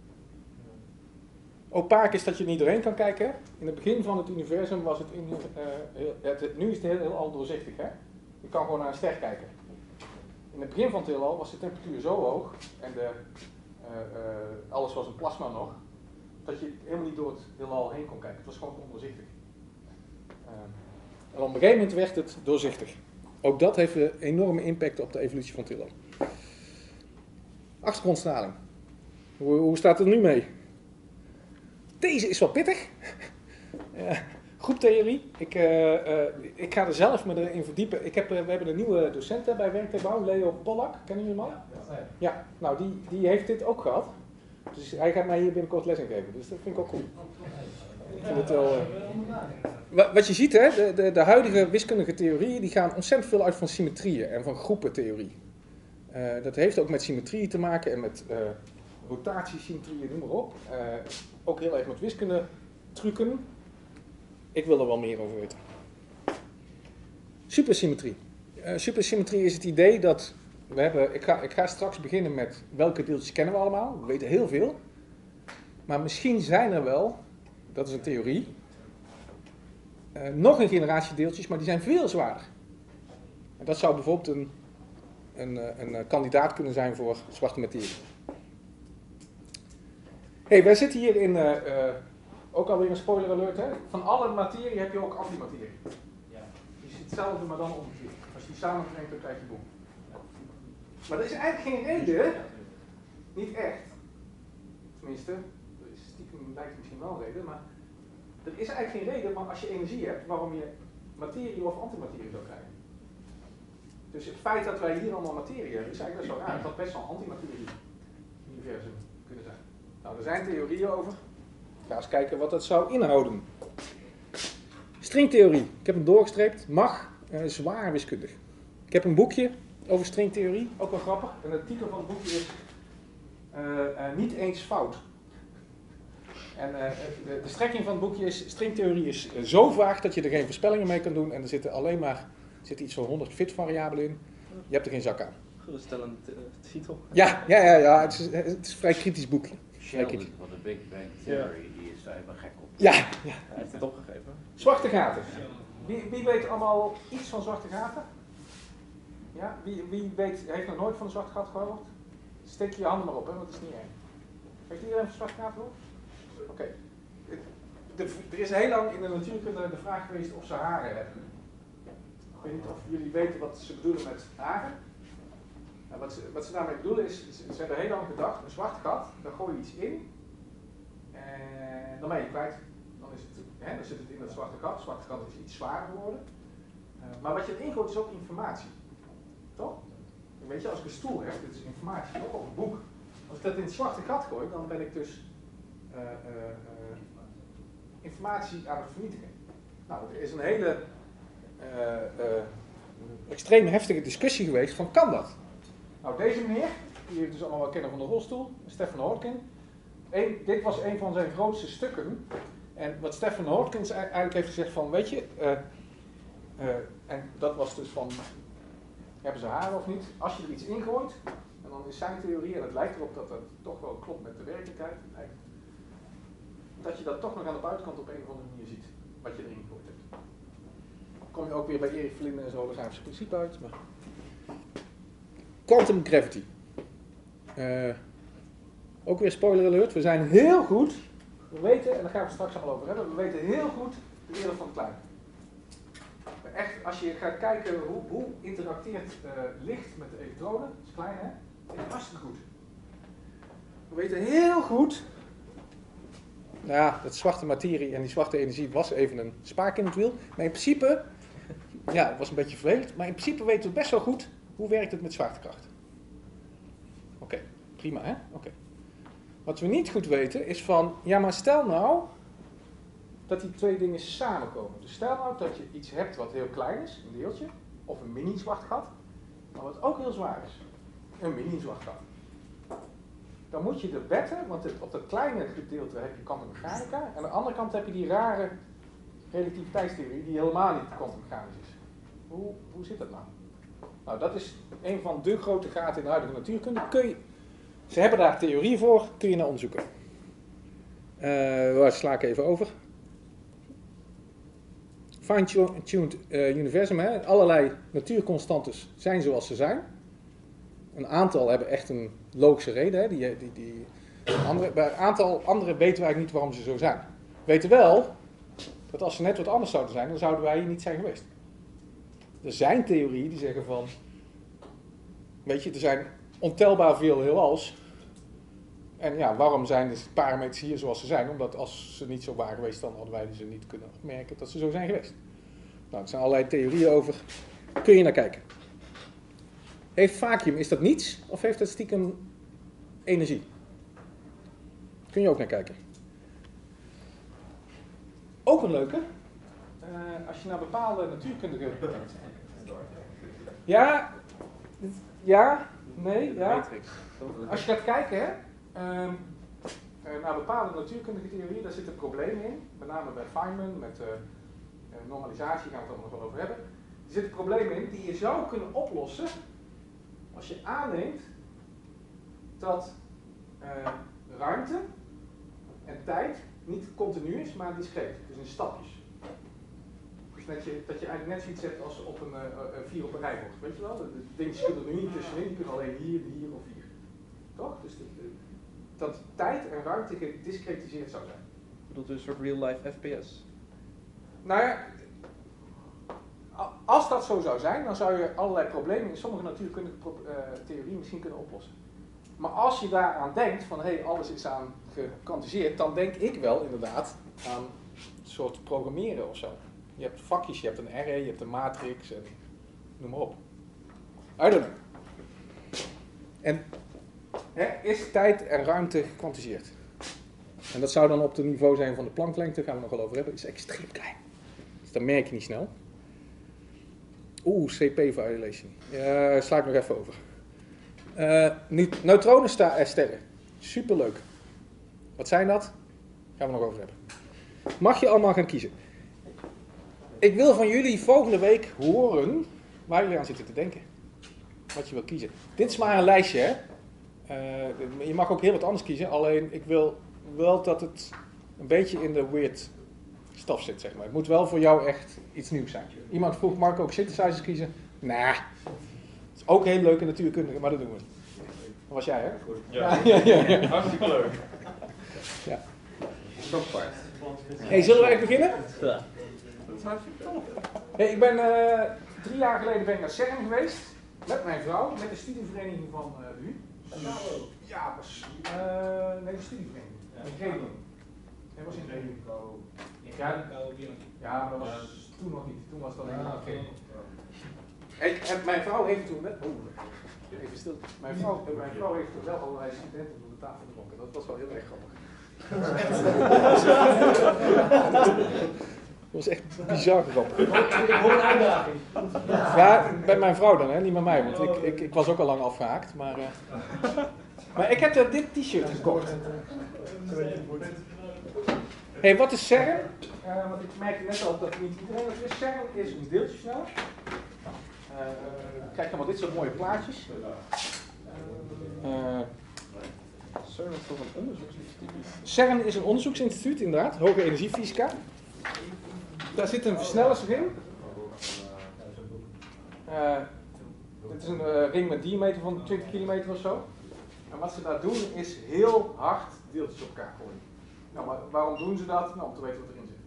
Opaak is dat je er niet doorheen kan kijken. In het begin van het universum was het, in, uh, heel, het nu is het heel, heel al doorzichtig. Hè? Je kan gewoon naar een ster kijken. In het begin van het heelal was de temperatuur zo hoog en de, uh, uh, alles was een plasma nog, dat je helemaal niet door het heelal heen kon kijken. Het was gewoon ondoorzichtig. Uh, en op een gegeven moment werd het doorzichtig. Ook dat heeft een enorme impact op de evolutie van het heelal. Achtergrondstraling. Hoe, hoe staat het er nu mee? Deze is wel pittig. Ja, groeptheorie. Ik, uh, uh, ik ga er zelf me in verdiepen. Ik heb, uh, we hebben een nieuwe docent bij Werktuigbouw, Leo Pollak. Kennen jullie hem al? Ja, ja. Nou die, die heeft dit ook gehad. Dus hij gaat mij hier binnenkort les in geven. Dus dat vind ik ook cool. Ik vind het wel, uh... Wat je ziet, hè, de, de, de huidige wiskundige theorieën die gaan ontzettend veel uit van symmetrieën en van groepentheorie. Uh, dat heeft ook met symmetrieën te maken en met uh, rotatiesymmetrieën, noem maar op. Uh, ook heel erg met wiskunde trucken. Ik wil er wel meer over weten. Supersymmetrie. Uh, supersymmetrie is het idee dat we hebben. Ik ga, ik ga straks beginnen met welke deeltjes kennen we allemaal. We weten heel veel. Maar misschien zijn er wel, dat is een theorie, uh, nog een generatie deeltjes, maar die zijn veel zwaarder. En dat zou bijvoorbeeld een, een, een, een kandidaat kunnen zijn voor zwarte materie. Hey, wij zitten hier in, uh, uh, ook alweer een spoiler alert, hè? Van alle materie heb je ook antimaterie. Ja. Je ziet hetzelfde, maar dan omgekeerd. Als je die samenbrengt, dan krijg je boem. Maar er is eigenlijk geen reden, niet echt, tenminste, stiekem lijkt het misschien wel een reden, maar er is eigenlijk geen reden, maar als je energie hebt, waarom je materie of antimaterie zou krijgen. Dus het feit dat wij hier allemaal materie hebben, is eigenlijk best wel raar. Het had best wel antimaterie-universum kunnen zijn. Nou, er zijn theorieën over. Ga eens kijken wat dat zou inhouden. Stringtheorie. Ik heb hem doorgestreept. Mag. Uh, zwaar wiskundig. Ik heb een boekje over stringtheorie. Ook wel grappig. En de titel van het boekje is uh, uh, Niet eens fout. En uh, de, de strekking van het boekje is, stringtheorie is uh, zo vaag dat je er geen voorspellingen mee kan doen. En er zitten alleen maar, er zitten iets van honderd fit variabelen in. Je hebt er geen zak aan. Geruststellend uh, titel. Ja, ja, ja, ja. Het, is, het is een vrij kritisch boekje. Sheldon van de Big Bang Theory, die is daar helemaal gek op. Ja, ja. Hij heeft het opgegeven. Zwarte gaten. Wie, wie weet allemaal iets van zwarte gaten? Ja, wie, wie weet, heeft nog nooit van een zwart gat gehoord? Steek je je handen maar op, hè, want het is niet erg. Heeft iedereen van zwarte gaten gehoord? Oké. Okay. de, er is heel lang in de natuurkunde de vraag geweest of ze haren hebben. Ik weet niet of jullie weten wat ze bedoelen met haren. En wat, ze, wat ze daarmee bedoelen is, ze hebben heel lang gedacht, een zwart gat, daar gooi je iets in en dan ben je kwijt. Dan, is het, hè, dan zit het in dat zwarte gat. Het zwarte gat is iets zwaarder geworden. Uh, maar wat je erin gooit is ook informatie. Toch? Weet je, als ik een stoel heb, dit is informatie, toch? Of een boek. Als ik dat in het zwarte gat gooi, dan ben ik dus uh, uh, uh, informatie aan het vernietigen. Nou, er is een hele uh, uh, extreem heftige discussie geweest van, kan dat? Nou, deze meneer, die heeft dus allemaal wel kennen van de rolstoel, Stephen Hawking. Eén, dit was een van zijn grootste stukken. En wat Stephen Hawking eigenlijk heeft gezegd van, weet je, uh, uh, en dat was dus van, hebben ze haren of niet? Als je er iets ingooit, en dan is zijn theorie, en het lijkt erop dat dat toch wel klopt met de werkelijkheid, dat je dat toch nog aan de buitenkant op een of andere manier ziet, wat je erin gegooid hebt. Dan kom je ook weer bij Erik Vlinder en zo holografische principe uit. Maar... Quantum gravity. Uh, ook weer spoiler alert, we zijn heel goed, we weten, en daar gaan we het straks allemaal over hebben, we weten heel goed de wereld van het klein. Echt, als je gaat kijken hoe, hoe interacteert uh, licht met de elektronen, dat is klein hè, dat is hartstikke goed. We weten heel goed, nou ja, dat zwarte materie en die zwarte energie was even een spaak in het wiel, maar in principe, ja, het was een beetje vervelend, maar in principe weten we best wel goed hoe werkt het met zwaartekracht. Oké, okay, prima hè, oké. Okay. Wat we niet goed weten is van, ja maar stel nou dat die twee dingen samenkomen. Dus stel nou dat je iets hebt wat heel klein is, een deeltje, of een mini-zwart gat, maar wat ook heel zwaar is. Een mini-zwart gat. Dan moet je er wetten, want het, op dat kleine gedeelte heb je kwantummechanica, en aan de andere kant heb je die rare relativiteitstheorie die helemaal niet kwantummechanisch is. Hoe, hoe zit dat nou? Nou, dat is een van de grote gaten in de huidige natuurkunde. Kun je, ze hebben daar theorie voor, kun je naar onderzoeken. Uh, waar sla ik even over. Fine-tuned uh, universum, hè? Allerlei natuurconstantes zijn zoals ze zijn. Een aantal hebben echt een logische reden. Hè? Die, die, die, andere, bij een aantal andere weten wij niet waarom ze zo zijn. We weten wel dat als ze net wat anders zouden zijn, dan zouden wij hier niet zijn geweest. Er zijn theorieën die zeggen van, weet je, er zijn ontelbaar veel heelals. En ja, waarom zijn de parameters hier zoals ze zijn? Omdat als ze niet zo waren geweest, dan hadden wij ze niet kunnen opmerken dat ze zo zijn geweest. Nou, er zijn allerlei theorieën over. Kun je naar kijken. Heeft vacuüm, is dat niets? Of heeft dat stiekem energie? Kun je ook naar kijken. Ook een leuke. Uh, als je naar bepaalde natuurkundige... Ja, ja, nee, ja. Als je gaat kijken, hè, um, uh, naar bepaalde natuurkundige theorieën, daar zitten problemen in. Met name bij Feynman, met uh, uh, normalisatie, gaan we het allemaal nog wel over hebben. Er zitten problemen in die je zou kunnen oplossen als je aanneemt dat uh, ruimte en tijd niet continu is, maar discreet. Dus in stapjes. Dus dat je, dat je eigenlijk net zoiets hebt als op een uh, vier op een rijbord. Weet je wel? De, de dingetjes kunnen er nu niet tussenin, die kunnen alleen hier, hier of hier. Toch? Dus de, de, dat tijd en ruimte gediscretiseerd zou zijn. Je bedoelt een soort real-life F P S? Nou ja, als dat zo zou zijn, dan zou je allerlei problemen in sommige natuurkundige uh, theorieën misschien kunnen oplossen. Maar als je daaraan denkt, van hé, hey, alles is aan gekwantiseerd, dan denk ik wel inderdaad aan een soort programmeren of zo. Je hebt vakjes, je hebt een array, je hebt een matrix en noem maar op. I don't know. En hè, is tijd en ruimte gekwantiseerd? En dat zou dan op het niveau zijn van de Plancklengte, daar gaan we nog wel over hebben, is extreem klein. Dus dat merk je niet snel. Oeh, C P-violation. Ja, sla ik nog even over. Uh, neutronensterren. Superleuk. Wat zijn dat? Gaan we nog over hebben. Mag je allemaal gaan kiezen. Ik wil van jullie volgende week horen waar jullie aan zitten te denken. Wat je wil kiezen. Dit is maar een lijstje, hè. Uh, je mag ook heel wat anders kiezen. Alleen, ik wil wel dat het een beetje in de weird staf zit, zeg maar. Het moet wel voor jou echt iets nieuws zijn. Iemand vroeg, mag ik ook synthesizers kiezen? Nou, nah. Het is ook heel leuk in natuurkunde, maar dat doen we. Dat was jij, hè? Ja, ja, ja, ja, ja. Hartstikke leuk. Ja. Stokpaard. Hey, zullen we even beginnen? Ja. Hey, ik ben uh, drie jaar geleden ben ik naar CERN geweest. Met mijn vrouw, met de studievereniging van uh, de U. Ja, was, uh, nee, de studievereniging. Ja. In Groningen. Dat was in Groningen. Ja, ja, maar dat was toen nog niet. Toen was dat helemaal geen. En, en mijn vrouw heeft toen, oh, even stil. Mijn vrouw, mijn vrouw heeft toen wel allerlei studenten op de tafel gedronken. Dat was wel heel erg grappig. Dat was echt bizar grappig. Ik hoor een uitdaging. Ja, bij mijn vrouw dan, hè? Niet met mij, want ik, ik, ik was ook al lang afgehaakt. Maar, uh, maar ik heb uh, dit t-shirt gekocht. Hey, wat is CERN? Uh, want ik merkte net al dat niet iedereen het is. CERN is een deeltjesversneller. Uh, kijk allemaal dit soort mooie plaatjes. Uh, CERN is toch een onderzoeksinstituut? CERN is een onderzoeksinstituut, inderdaad, hoge energiefysica. Daar zit een versneller in. Uh, dit is een uh, ring met diameter van twintig kilometer of zo. En wat ze daar doen is heel hard deeltjes op elkaar gooien. Nou, maar waarom doen ze dat? Nou, om te weten wat erin zit.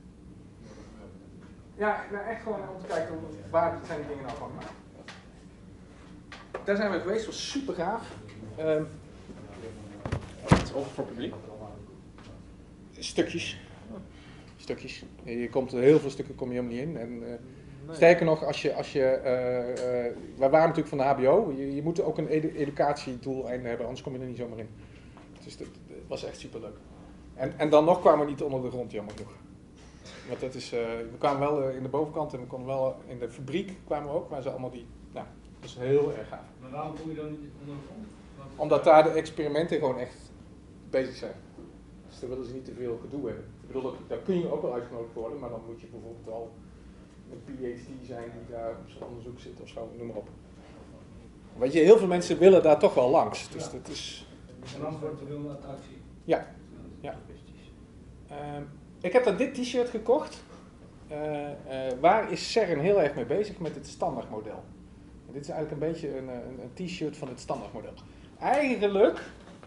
Ja, nou, echt gewoon om te kijken waar zijn die dingen nou van gemaakt. Daar zijn we geweest, was super gaaf. Uh, Het is open voor publiek. Stukjes. Stukjes. Je komt, heel veel stukken kom je helemaal niet in. En, uh, Nee. Sterker nog, als je, als je uh, uh, wij waren natuurlijk van de H B O, je, je moet ook een edu educatiedoeleinde hebben, anders kom je er niet zomaar in. Dus dat, dat was echt superleuk. En, en dan nog kwamen we niet onder de grond, jammer genoeg. Want dat is, uh, we kwamen wel uh, in de bovenkant en we konden wel uh, in de fabriek kwamen we ook, waar ze allemaal die, nou, dat is heel erg gaaf. Maar waarom kom je dan niet onder de grond? Wat- Omdat daar de experimenten gewoon echt bezig zijn. Dus daar willen ze niet te veel gedoe hebben. Ik bedoel, daar kun je ook wel uitgenodigd worden, maar dan moet je bijvoorbeeld al een P H D zijn die daar op zo'n onderzoek zit of zo, noem maar op. Weet je, heel veel mensen willen daar toch wel langs. Dus dat is... En anders wordt er veel een attractie. Ja. ja. Uh, ik heb dan dit t-shirt gekocht. Uh, uh, waar is CERN heel erg mee bezig? Met het standaardmodel. En dit is eigenlijk een beetje een, een, een t-shirt van het standaardmodel. Eigenlijk...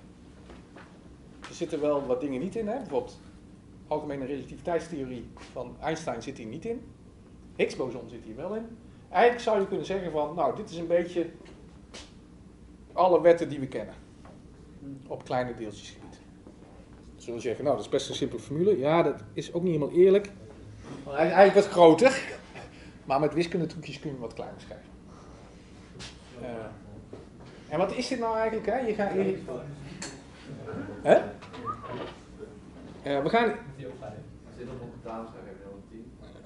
Er zitten wel wat dingen niet in, hè? Bijvoorbeeld algemene relativiteitstheorie van Einstein zit hier niet in. Higgs-boson zit hier wel in. Eigenlijk zou je kunnen zeggen van, nou, dit is een beetje alle wetten die we kennen. Op kleine deeltjesgebied. Zullen we zeggen, nou, dat is best een simpele formule. Ja, dat is ook niet helemaal eerlijk. Want hij is eigenlijk wat groter. Maar met wiskundetrucjes kun je hem wat kleiner schrijven. Uh, en wat is dit nou eigenlijk, hè? Je gaat hier... Hè? Uh, we gaan... Zit op een dames, dan heb je al een team.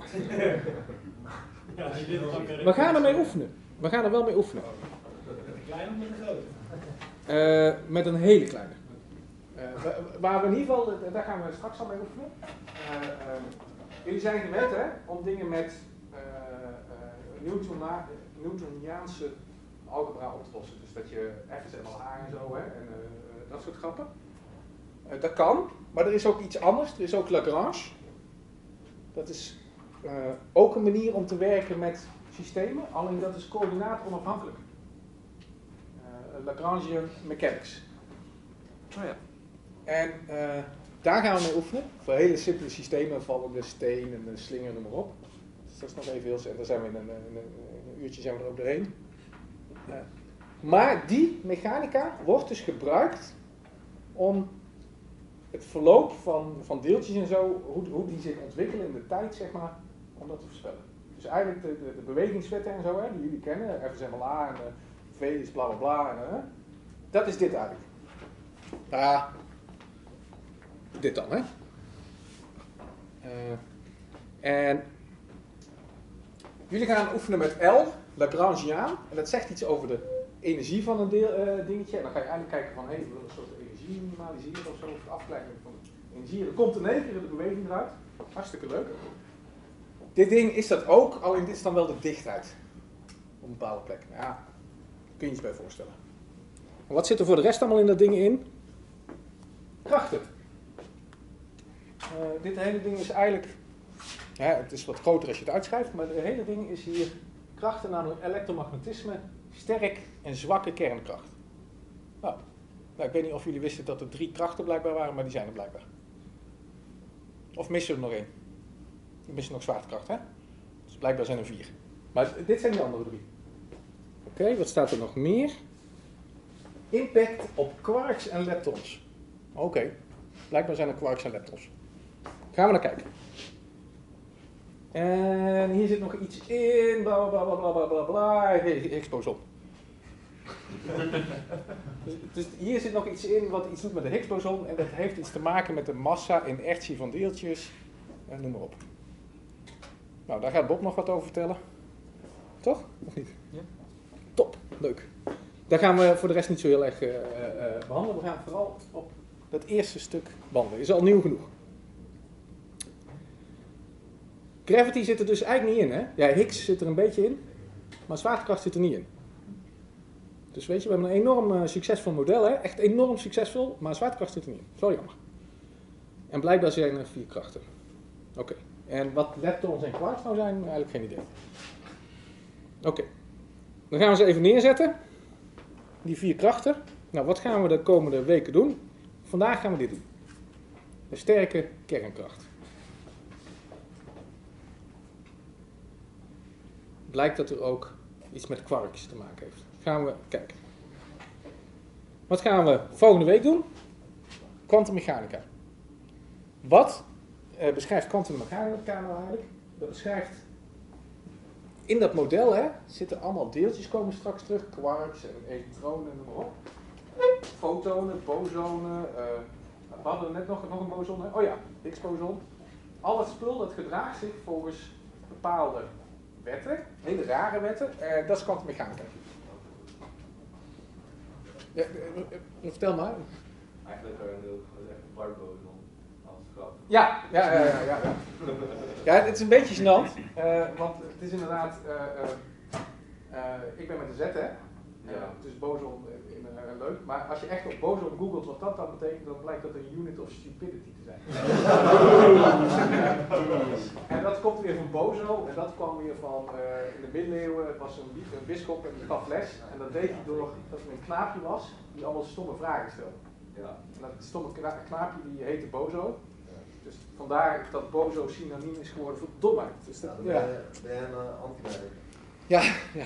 Ja, als je dit dan kan We gaan ermee oefenen. We gaan er wel mee oefenen. Klein of met een grote? Uh, met een hele kleine. Uh, waar we in ieder geval, daar gaan we straks al mee oefenen. Uh, uh, jullie zijn gewend, hè, om dingen met uh, uh, Newtona, Newtoniaanse algebra op te lossen. Dus dat je F S M L H en zo, hè, en uh, dat soort grappen. Uh, dat kan, maar er is ook iets anders. Er is ook Lagrange. Dat is uh, ook een manier om te werken met systemen, alleen dat is coördinaat onafhankelijk. Uh, Lagrangian mechanics. Oh ja. En uh, daar gaan we mee oefenen. Voor hele simpele systemen, vallende steen en een slinger, noem maar op. Dus dat is nog even heel snel. En daar zijn we in een, in een, een uurtje zijn we er ook doorheen. Uh, maar die mechanica wordt dus gebruikt om het verloop van, van deeltjes en zo, hoe, hoe die zich ontwikkelen in de tijd, zeg maar, om dat te voorspellen. Dus eigenlijk de, de, de bewegingswetten en zo, hè, die jullie kennen, F S M L A en uh, V is bla bla bla, en, uh, dat is dit eigenlijk. Ja, dit dan, hè. Uh, en jullie gaan oefenen met L, Lagrangiaan, en dat zegt iets over de energie van een deel, uh, dingetje. En dan ga je eigenlijk kijken van, hé, hey, we willen een soort energie minimaliseren of zo, of de afgeleiding van de energie. En dan komt in één keer de beweging eruit. Hartstikke leuk. Dit ding is dat ook, alleen dit is dan wel de dichtheid. Op een bepaalde plek. Ja, daar kun je iets bij voorstellen. En wat zit er voor de rest allemaal in dat ding in? Krachten. Uh, dit hele ding is eigenlijk, ja, het is wat groter als je het uitschrijft, maar het hele ding is hier krachten, namelijk elektromagnetisme, sterk en zwakke kernkracht. Nou, nou, ik weet niet of jullie wisten dat er drie krachten blijkbaar waren, maar die zijn er blijkbaar. Of missen we er nog één? We missen nog zwaartekracht, hè? Dus blijkbaar zijn er vier. Maar dit zijn die andere drie. Oké, okay, wat staat er nog meer? Impact op quarks en leptons. Oké, okay. Blijkbaar zijn er quarks en leptons. Gaan we naar kijken. En hier zit nog iets in, bla bla bla bla bla bla bla, Higgs-boson. dus, dus hier zit nog iets in wat iets doet met de Higgs-boson en dat heeft iets te maken met de massa, inertie van deeltjes, en noem maar op. Nou, daar gaat Bob nog wat over vertellen. Toch? Of niet? Ja. Top, leuk. Daar gaan we voor de rest niet zo heel erg uh, uh, behandelen. We gaan vooral op dat eerste stuk behandelen. Is al nieuw genoeg. Gravity zit er dus eigenlijk niet in, hè? Ja, Higgs zit er een beetje in, maar zwaartekracht zit er niet in. Dus weet je, we hebben een enorm uh, succesvol model, hè? Echt enorm succesvol, maar zwaartekracht zit er niet in. Dat is wel jammer. En blijkbaar zijn er vier krachten. Oké. Okay. En wat leptons en quarks nou zijn, eigenlijk geen idee. Oké. Okay. Dan gaan we ze even neerzetten. Die vier krachten. Nou, wat gaan we de komende weken doen? Vandaag gaan we dit doen. Een sterke kernkracht. Blijkt dat er ook iets met quarks te maken heeft. Gaan we kijken. Wat gaan we volgende week doen? Kwantummechanica. Wat uh, beschrijft kwantummechanica nou eigenlijk? Dat beschrijft... In dat model hè, zitten allemaal deeltjes, komen straks terug. Quarks en elektronen en noem maar op. Fotonen, bosonen. Uh, we hadden net nog, nog een boson. Hè? Oh ja, Higgs-boson. Al het spul dat gedraagt zich volgens bepaalde wetten. Hele rare wetten. Uh, dat is kwantummechanica. Ja, uh, uh, vertel maar. Eigenlijk uh, echt een Bark-boson als grap. Ja, ja, ja, ja, ja. Ja, het is een beetje gênant, uh, want het is inderdaad, uh, uh, uh, ik ben met een Z hè, ja. uh, dus boson in, uh, leuk, maar als je echt op boson googelt wat dat dan betekent, dan blijkt dat een unit of stupidity te zijn. En dat komt weer van bozo en dat kwam weer van, uh, in de middeleeuwen, het was een, een bisschop en die gaf les en dat deed hij door dat er een knaapje was die allemaal stomme vragen stelde. Ja. En dat stomme knaapje die heette bozo. Dus vandaar dat bozo synoniem is geworden voor domheid. Dus dat, ja, ja. Ben je een uh, anti-werk? Ja, ja.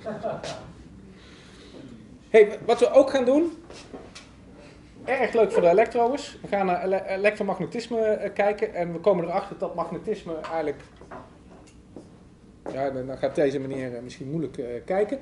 Hey, wat we ook gaan doen, erg leuk voor de elektro's. We gaan naar ele elektromagnetisme uh, kijken en we komen erachter dat magnetisme eigenlijk... Ja, dan gaat deze meneer uh, misschien moeilijk uh, kijken.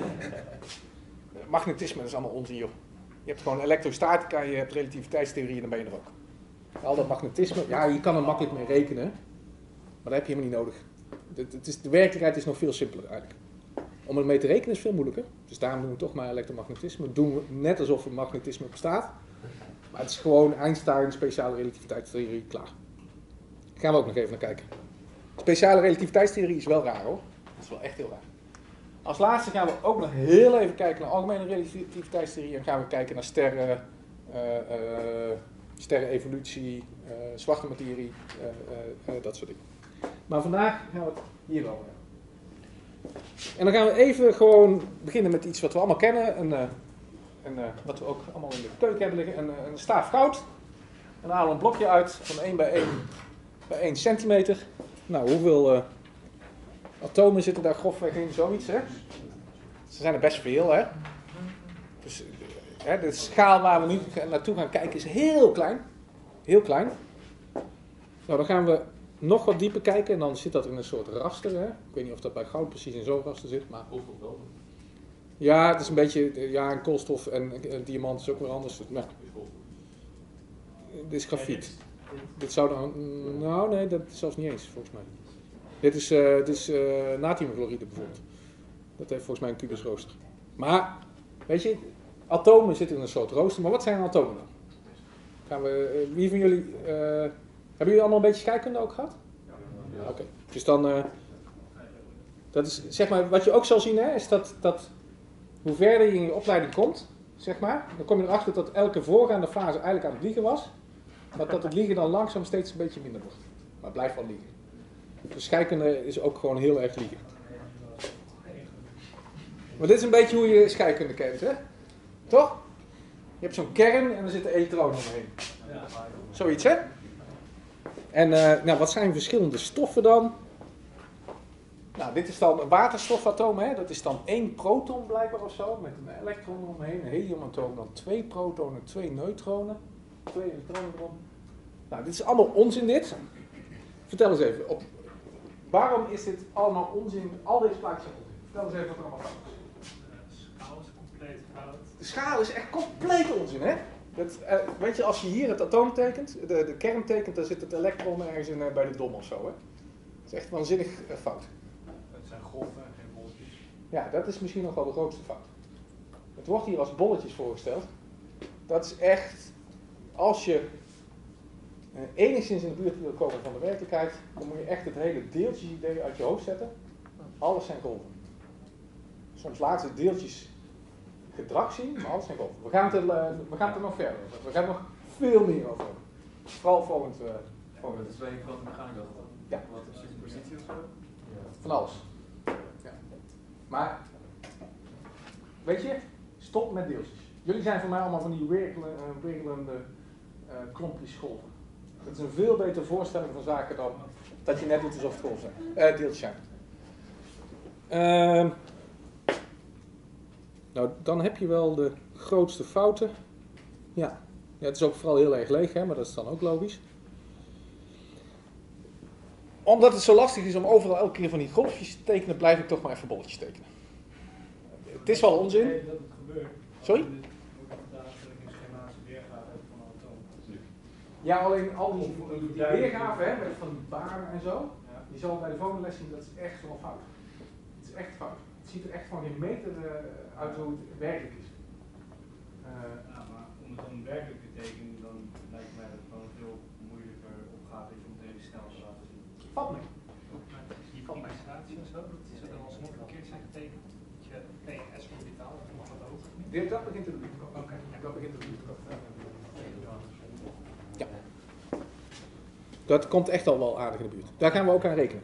Magnetisme, dat is allemaal onzin joh. Je hebt gewoon elektrostatica, je hebt relativiteitstheorie en dan ben je er ook. Al dat magnetisme, ja, je kan er makkelijk mee rekenen, maar dat heb je helemaal niet nodig. Het, het is, de werkelijkheid is nog veel simpeler eigenlijk. Om ermee te rekenen is veel moeilijker, dus daarom doen we toch maar elektromagnetisme. Doen we net alsof er magnetisme bestaat, maar het is gewoon Einstein, speciale relativiteitstheorie, klaar. Daar gaan we ook nog even naar kijken. Speciale relativiteitstheorie is wel raar hoor, dat is wel echt heel raar. Als laatste gaan we ook nog heel even kijken naar algemene relativiteitstheorie en gaan we kijken naar sterren, uh, uh, sterrenevolutie, uh, zwarte materie, uh, uh, uh, dat soort dingen. Maar vandaag gaan we het hierover hebben. En dan gaan we even gewoon beginnen met iets wat we allemaal kennen. En, uh, en uh, wat we ook allemaal in de keuken hebben liggen. Een, een staaf goud. En dan halen we een blokje uit van één bij één bij één centimeter. Nou, hoeveel uh, atomen zitten daar grofweg in? Zoiets, hè? Ze zijn er best veel, hè? Dus uh, hè, de schaal waar we nu naartoe gaan kijken is heel klein. Heel klein. Nou, dan gaan we nog wat dieper kijken en dan zit dat in een soort raster. Hè? Ik weet niet of dat bij goud precies in zo'n raster zit, maar... Koolstof wel. Ja, het is een beetje... Ja, een koolstof en een diamant is ook weer anders. Nou, dit is grafiet. Dit zou dan... Nou, nee, dat is zelfs niet eens, volgens mij. Dit is, uh, dit is uh, natriumchloride bijvoorbeeld. Dat heeft volgens mij een kubus rooster. Maar, weet je, atomen zitten in een soort rooster. Maar wat zijn atomen dan? Gaan we... Uh, wie van jullie... Uh, Hebben jullie allemaal een beetje scheikunde ook gehad? Ja. Oké. Okay. Dus dan, uh, dat is zeg maar, wat je ook zal zien, hè, is dat, dat hoe verder je in je opleiding komt, zeg maar, dan kom je erachter dat elke voorgaande fase eigenlijk aan het liegen was, maar dat het liegen dan langzaam steeds een beetje minder wordt. Maar het blijft wel liegen. Dus scheikunde is ook gewoon heel erg liegen. Maar dit is een beetje hoe je scheikunde kent, hè? Toch? Je hebt zo'n kern en er zitten elektronen omheen. Zoiets, hè? En uh, nou, wat zijn verschillende stoffen dan? Nou, dit is dan een waterstofatoom, hè? Dat is dan één proton blijkbaar of zo, met een elektron eromheen. Een heliumatoom dan twee protonen, twee neutronen, twee elektronen erom. Nou, dit is allemaal onzin dit. Vertel eens even, op, waarom is dit allemaal onzin? Al deze plaatjes zijn onzin. Vertel eens even wat er allemaal fout is. De schaal is compleet fout. De schaal is echt compleet onzin, hè? Dat, uh, weet je, als je hier het atoom tekent, de, de kern tekent, dan zit het elektron ergens in, uh, bij de dom of zo, hè? Dat is echt waanzinnig uh, fout. Het zijn golven en geen bolletjes. Ja, dat is misschien nog wel de grootste fout. Het wordt hier als bolletjes voorgesteld. Dat is echt, als je uh, enigszins in de buurt wil komen van de werkelijkheid, dan moet je echt het hele deeltjesidee uit je hoofd zetten. Alles zijn golven. Soms laten ze deeltjes gedrag zien, maar alles zijn golven. We gaan het er, uh, we gaan het er nog verder over. We gaan er nog veel meer over hebben. Vooral volgend. Uh, volgend. Dat is twee kwantummechanica toch? Ja. Wat is superpositie of zo? Van alles. Ja. Maar, weet je, stop met deeltjes. Jullie zijn voor mij allemaal van die werkelende, uh, werkelende uh, klompjes golven. Dat is een veel betere voorstelling van zaken dan dat je net doet alsof het golven zijn. Uh, deeltjes zijn. Uh, nou, dan heb je wel de grootste fouten. Ja. Ja, het is ook vooral heel erg leeg, hè, maar dat is dan ook logisch. Omdat het zo lastig is om overal elke keer van die golfjes te tekenen, blijf ik toch maar even bolletjes tekenen. Het is wel onzin. Nee, dat het gebeurt. Sorry? Als je dit ook daadwerkelijk een schematische weergave hebt van een atoom. Ja, alleen al die, die weergave, hè, met van die banen en zo, Ja. die zal bij de volgende les zien, dat is echt wel fout. Het is echt fout. Het ziet er echt van geen meter uh, uit hoe het werkelijk is. Uh, Ja, maar om het dan werkelijk te tekenen, dan lijkt mij dat wel een veel moeilijker opgave is om het even snel te laten zien. valt mee. Die compensatie en zo, dat is er wel eens nog verkeerd zijn getekend. Dat je P S-orbitaal, dat mag dat ook. Dit, dat begint in de buurt te komen. Oké, dat begint in de buurt te komen. Ja. Dat komt echt al wel aardig in de buurt. Daar gaan we ook aan rekenen.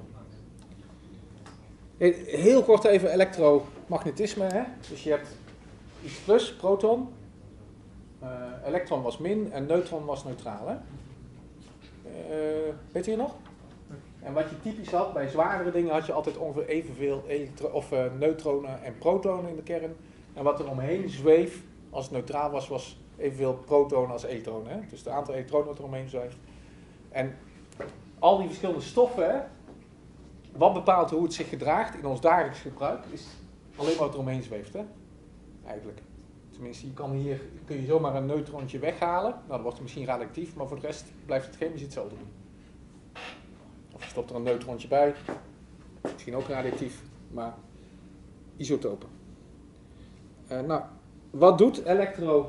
Heel kort even elektromagnetisme. Hè? Dus je hebt iets plus, proton. Uh, elektron was min en neutron was neutraal. Hè? Uh, weet je nog? En wat je typisch had, bij zwaardere dingen had je altijd ongeveer evenveel elektro- of, uh, neutronen en protonen in de kern. En wat er omheen zweeft, als het neutraal was, was evenveel protonen als elektronen. Hè? Dus het aantal elektronen dat er omheen zweeft. En al die verschillende stoffen, hè, wat bepaalt hoe het zich gedraagt in ons dagelijks gebruik, is alleen maar wat er omheen zweeft. Hè? Eigenlijk. Tenminste, je kan hier kun je zomaar een neutroontje weghalen. Nou, dan wordt het misschien radioactief, maar voor de rest blijft het chemisch hetzelfde doen. Of je stopt er een neutroontje bij. Misschien ook radioactief, maar isotopen. Uh, nou, wat doet elektro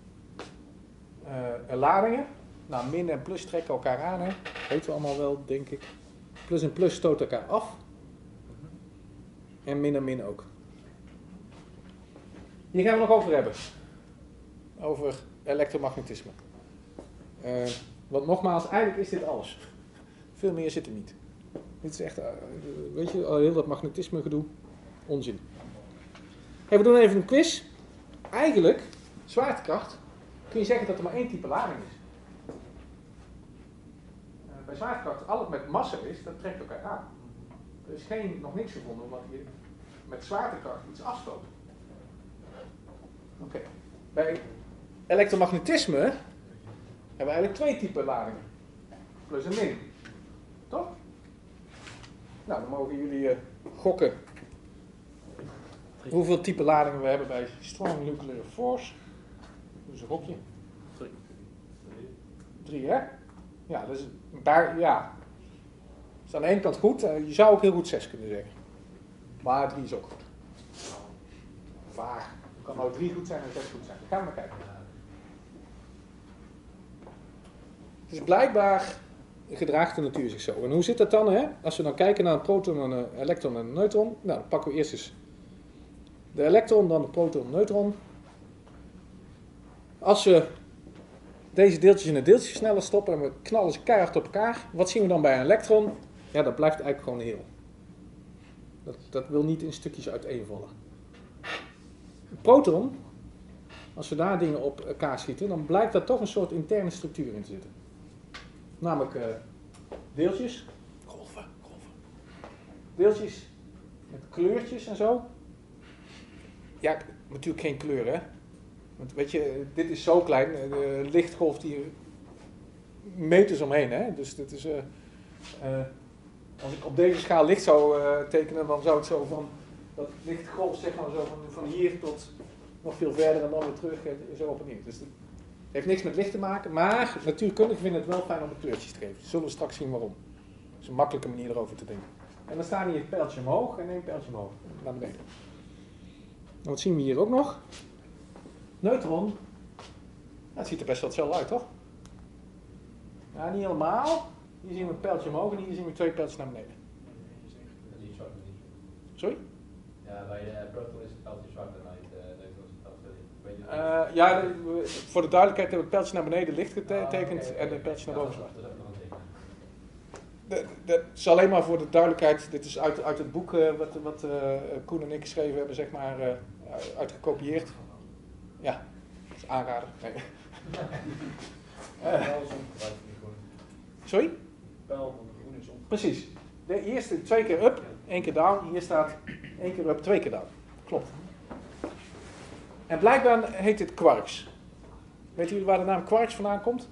uh, ladingen? Nou, min en plus trekken elkaar aan, hè. Dat weten we allemaal wel, denk ik. Plus en plus stoten elkaar af. En min en min ook. Hier gaan we nog over hebben. Over elektromagnetisme. Uh, want nogmaals, eigenlijk is dit alles. Veel meer zit er niet. Dit is echt, uh, weet je, al heel dat magnetisme gedoe. Onzin. Hey, we doen even een quiz. Eigenlijk, zwaartekracht, kun je zeggen dat er maar één type lading is. Uh, bij zwaartekracht, alles met massa is, dat trekt elkaar aan. Er is geen, nog niks gevonden omdat je met zwaartekracht iets afstoot. Oké. Okay. Bij elektromagnetisme hebben we eigenlijk twee typen ladingen. Plus en min. Toch? Nou, dan mogen jullie uh, gokken hoeveel type ladingen we hebben bij strong nuclear force. Dus een gokje. Drie. Drie, hè? Ja, dat is, daar, ja. Dat is aan de ene kant goed. Uh, je zou ook heel goed zes kunnen zeggen. Maar drie is ook goed. Vaag. Het kan nou drie goed zijn en zes goed zijn. Dan gaan we maar kijken. Dus blijkbaar gedraagt de natuur zich zo. En hoe zit dat dan, hè? Als we dan kijken naar een proton, een elektron en een neutron. Nou, dan pakken we eerst eens de elektron, dan de proton en de neutron. Als we deze deeltjes in een deeltje sneller stoppen en we knallen ze keihard op elkaar. Wat zien we dan bij een elektron? Ja, dat blijft eigenlijk gewoon heel. Dat, dat wil niet in stukjes uiteenvallen. Een proton, als we daar dingen op elkaar schieten, dan blijkt daar toch een soort interne structuur in te zitten. Namelijk uh, deeltjes. Golven, golven. Deeltjes met kleurtjes en zo. Ja, natuurlijk geen kleur, hè. Want weet je, dit is zo klein. De lichtgolf die meters omheen, hè. Dus dit is... Uh, uh, als ik op deze schaal licht zou uh, tekenen, dan zou het zo van... Dat lichtgolf zeg maar zo van, van hier tot nog veel verder en dan weer terug en zo op en neer. Dus het heeft niks met licht te maken, maar natuurkundigen vinden het wel fijn om de kleurtjes te geven. Zullen we straks zien waarom. Dat is een makkelijke manier erover te denken. En dan staan hier een pijltje omhoog en een pijltje omhoog, naar beneden. En wat zien we hier ook nog? Neutron. Nou, het ziet er best wel hetzelfde uit, toch? Ja, niet helemaal. Hier zien we een pijltje omhoog en hier zien we twee pijltjes naar beneden. Sorry? Ja, bij de proton is het pijltje zwart en bij de neutron is het pijltje wit. Uh, ja, de, voor de duidelijkheid hebben we het pijltje naar beneden licht getekend oh, okay, okay, en het pijltje naar boven zwart. Dat is alleen maar voor de duidelijkheid, dit is uit, uit het boek uh, wat, wat uh, Koen en ik geschreven hebben, zeg maar, uh, uitgekopieerd. Ja, dat is aanrader. Nee. uh, sorry? Pijl van de groen is om. Precies. De eerste twee keer up, één keer down. Hier staat één keer up, twee keer down. Klopt. En blijkbaar heet dit quarks. Weet jullie waar de naam quarks vandaan komt?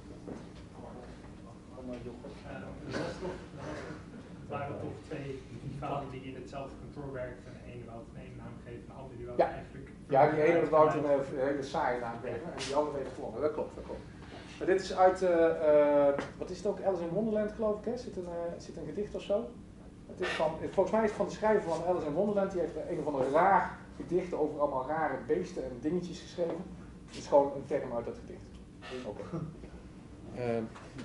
Het waren toch twee verhalen die in hetzelfde kantoor werkten. En de ene wou het een naam geven, en de andere die wou ja. eigenlijk... Ja, die ene wou een uh, hele saaie naam geven en die andere heeft gewonnen. Dat klopt, dat klopt. Maar dit is uit, uh, uh, wat is het ook, Alice in Wonderland geloof ik, hè? Zit een, uh, zit een gedicht of zo? Het is van, volgens mij is het van de schrijver van Alice in Wonderland, die heeft een of andere raar gedicht over allemaal rare beesten en dingetjes geschreven. Het is gewoon een term uit dat gedicht. Okay. Uh,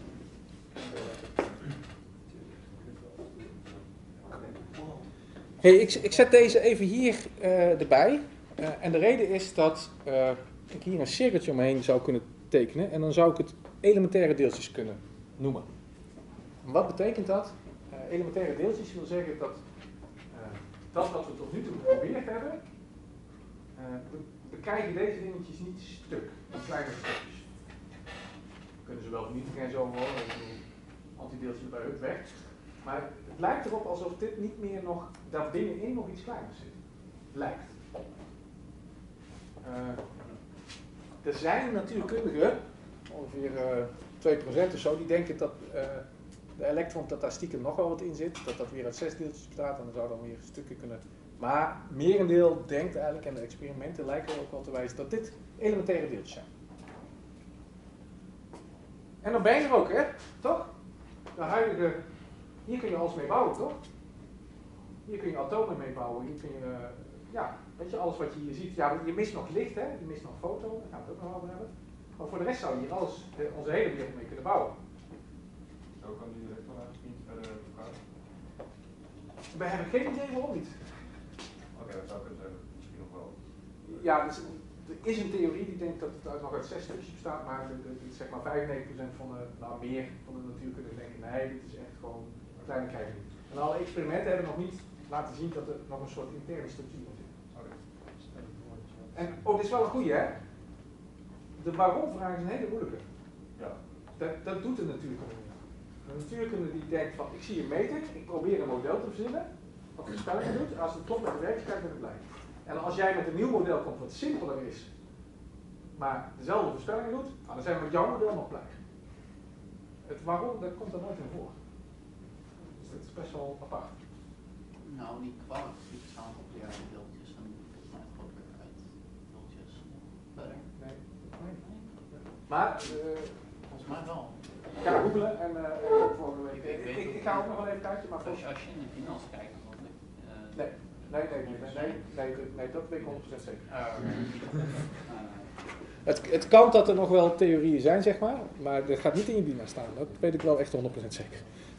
Hey, ik, ik zet deze even hier uh, erbij. Uh, en de reden is dat uh, ik hier een cirkeltje omheen zou kunnen tekenen. En dan zou ik het elementaire deeltjes kunnen noemen. Wat betekent dat? Uh, elementaire deeltjes wil zeggen dat uh, dat wat we tot nu toe geprobeerd hebben, uh, we, we krijgen deze dingetjes niet stuk, in kleine stukjes. We kunnen ze wel vernietigen en zo horen, antideeltje bij het weg. Maar het lijkt erop alsof dit niet meer nog, daar binnenin nog iets kleiner zit. Lijkt. Uh, er zijn natuurkundigen, ongeveer uh, twee procent of zo, die denken dat uh, de elektron, dat daar stiekem nog wel wat in zit. Dat dat weer uit zes deeltjes bestaat en dan zou dan weer stukken kunnen. Maar merendeel denkt eigenlijk, en de experimenten lijken er ook wel te wijzen, dat dit elementaire deeltjes zijn. En dan ben je er ook, hè? Toch? De huidige... Hier kun je alles mee bouwen, toch? Hier kun je atomen mee bouwen. Hier kun je, uh, ja, weet je, alles wat je hier ziet. Ja, je mist nog licht, hè? Je mist nog foto, daar gaan we het ook nog over hebben. Maar voor de rest zou je hier alles, de, onze hele wereld mee kunnen bouwen. Zo kan die elektron eigenlijk niet verder uit elkaar. We hebben geen idee waarom niet. Oké, okay, dat zou kunnen zeggen. Misschien nog wel. Ja, dus, er is een theorie die denkt dat het uit, nog uit zes stukjes bestaat, maar de, de, de, zeg maar vijfennegentig procent van de, nou meer van de natuurkundigen denken, nee, dit is echt gewoon kleinigheid. En alle experimenten hebben nog niet laten zien dat er nog een soort interne structuur in zit. En, oh, dit is wel een goeie, hè? De waarom-vraag is een hele moeilijke. Ja. Dat, dat doet de natuurkundige niet. De natuurkundige die denkt van, ik zie een meter, ik probeer een model te verzinnen, wat voorspellingen doet, als het klopt met de werkelijkheid ben ik blij. En als jij met een nieuw model komt wat simpeler is, maar dezelfde voorspellingen doet, nou, dan zijn we met jouw model nog blij. Het waarom, dat komt er nooit in voor. Dus dat is best wel apart. Nou, die quarks die bestaan op kleine deeltjes en volgens mij het ook uit deeltjes verder. Nee. nee. Maar, uh, volgens mij wel. Ik ga googlen en uh, volgende week. Ik, ik, ik, ik ga ook nog wel even kijken, maar als je, als je in de finance kijkt, want ik, uh, nee. Nee, nee, nee, nee, nee, nee, nee, dat weet ik honderd procent zeker. Het, het kan dat er nog wel theorieën zijn, zeg maar, maar dat gaat niet in je bina staan. Dat weet ik wel echt honderd procent zeker.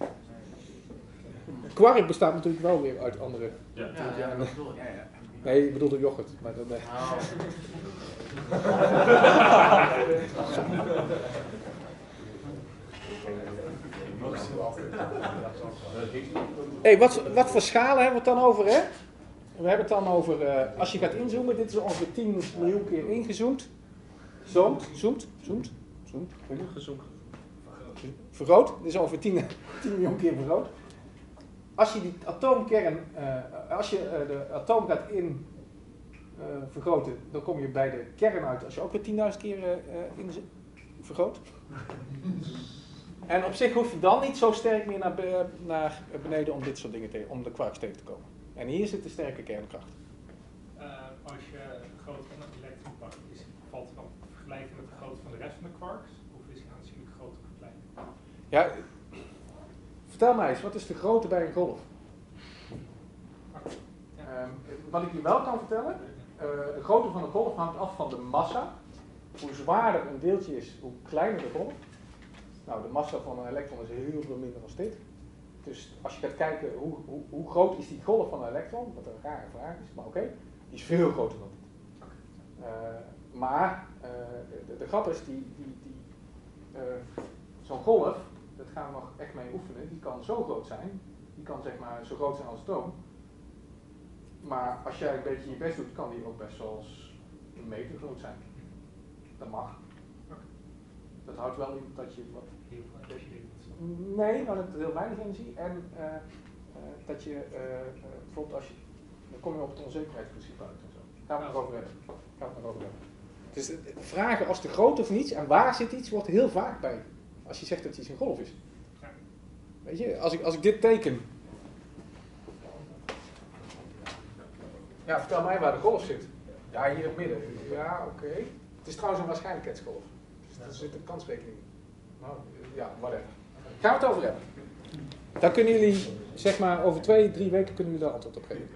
Kwark bestaat natuurlijk wel weer uit andere. Ja, ja, ja, dat bedoel ik. Ja, ja. Nee, ik bedoel de yoghurt. Maar dat, nee. Oh. Hey, wat, wat voor schalen hebben we het dan over, hè? We hebben het dan over, uh, als je gaat inzoomen, dit is ongeveer tien miljoen keer ingezoomd. Zoomt, zoomt, zoomt, zoomt. Gezoomd. vergroot. Dit is ongeveer tien miljoen keer vergroot. Als je die atoomkern, uh, als je uh, de atoom gaat in uh, vergroten, dan kom je bij de kern uit als je ook weer tienduizend keer uh, in vergroot. En op zich hoef je dan niet zo sterk meer naar, be naar beneden om dit soort dingen tegen, om de quarks tegen te komen. En hier zit de sterke kernkracht. Uh, als je de grootte van een elektron pakt, is, valt het dan vergelijken met de grootte van de rest van de quarks? Of is die aanzienlijk groter vergelijken? Ja, vertel mij eens, wat is de grootte bij een golf? Ja. Um, wat ik je wel kan vertellen, uh, de grootte van een golf hangt af van de massa. Hoe zwaarder een deeltje is, hoe kleiner de golf. Nou, de massa van een elektron is heel veel minder dan dit. Dus als je gaat kijken hoe, hoe, hoe groot is die golf van een elektron, wat een rare vraag is, maar oké, okay, die is veel groter dan dit. Uh, maar uh, de, de grap is, die, die, die, uh, zo'n golf, dat gaan we nog echt mee oefenen, die kan zo groot zijn, die kan zeg maar zo groot zijn als atoom. Maar als jij een beetje je best doet, kan die ook best wel eens een meter groot zijn. Dat mag. Dat houdt wel in dat je wat... Heel veel energie. Nee, maar het heel weinig energie. En uh, uh, dat je, uh, uh, bijvoorbeeld als je... Dan kom je op het onzekerheidsprincipe uit en zo. Gaan we het nog over hebben. Gaan we het nog over hebben. Dus de vragen als de grootte van iets en waar zit iets, wordt heel vaak bij. Als je zegt dat iets een golf is. Weet je, als ik, als ik dit teken... Ja, vertel mij waar de golf zit. Ja, hier in het midden. Ja, oké. Okay. Het is trouwens een waarschijnlijkheidsgolf. Dus er zit een kansrekening in. Nou, ja, whatever. Gaan we het over hebben. Dan kunnen jullie, zeg maar, over twee, drie weken kunnen jullie daar antwoord op geven.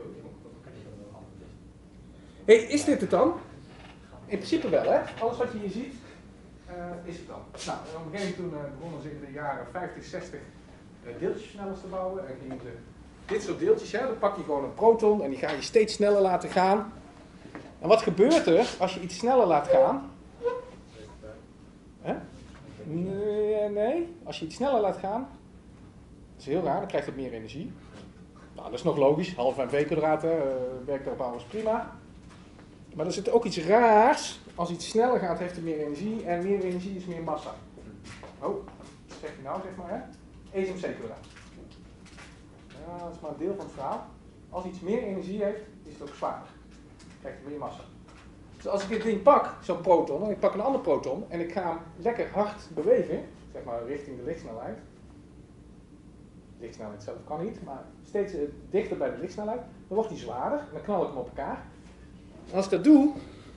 Hé, hey, is dit het dan? In principe wel, hè? Alles wat je hier ziet, uh, is het dan. Nou, op een gegeven moment toen, uh, begonnen ze in de jaren vijftig, zestig uh, deeltjesversnellers te bouwen. En gingen ze dit soort deeltjes, hè, dan pak je gewoon een proton en die ga je steeds sneller laten gaan. En wat gebeurt er als je iets sneller laat gaan? Hè? Nee, nee, als je iets sneller laat gaan, dat is heel raar, dan krijgt het meer energie. Nou, dat is nog logisch, half mv kwadraat, uh, werkt daarop alles prima. Maar er zit ook iets raars, als iets sneller gaat heeft het meer energie en meer energie is meer massa. Oh, wat zeg je nou zeg maar, hè? E is mc kwadraat. Ja, dat is maar een deel van het verhaal. Als iets meer energie heeft, is het ook zwaarder. Krijgt het meer massa. Dus als ik dit ding pak, zo'n proton, en ik pak een ander proton en ik ga hem lekker hard bewegen, zeg maar richting de lichtsnelheid. De lichtsnelheid zelf kan niet, maar steeds uh, dichter bij de lichtsnelheid, dan wordt hij zwaarder en dan knal ik hem op elkaar. En als ik dat doe,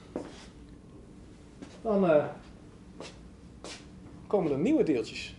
dan uh, komen er nieuwe deeltjes.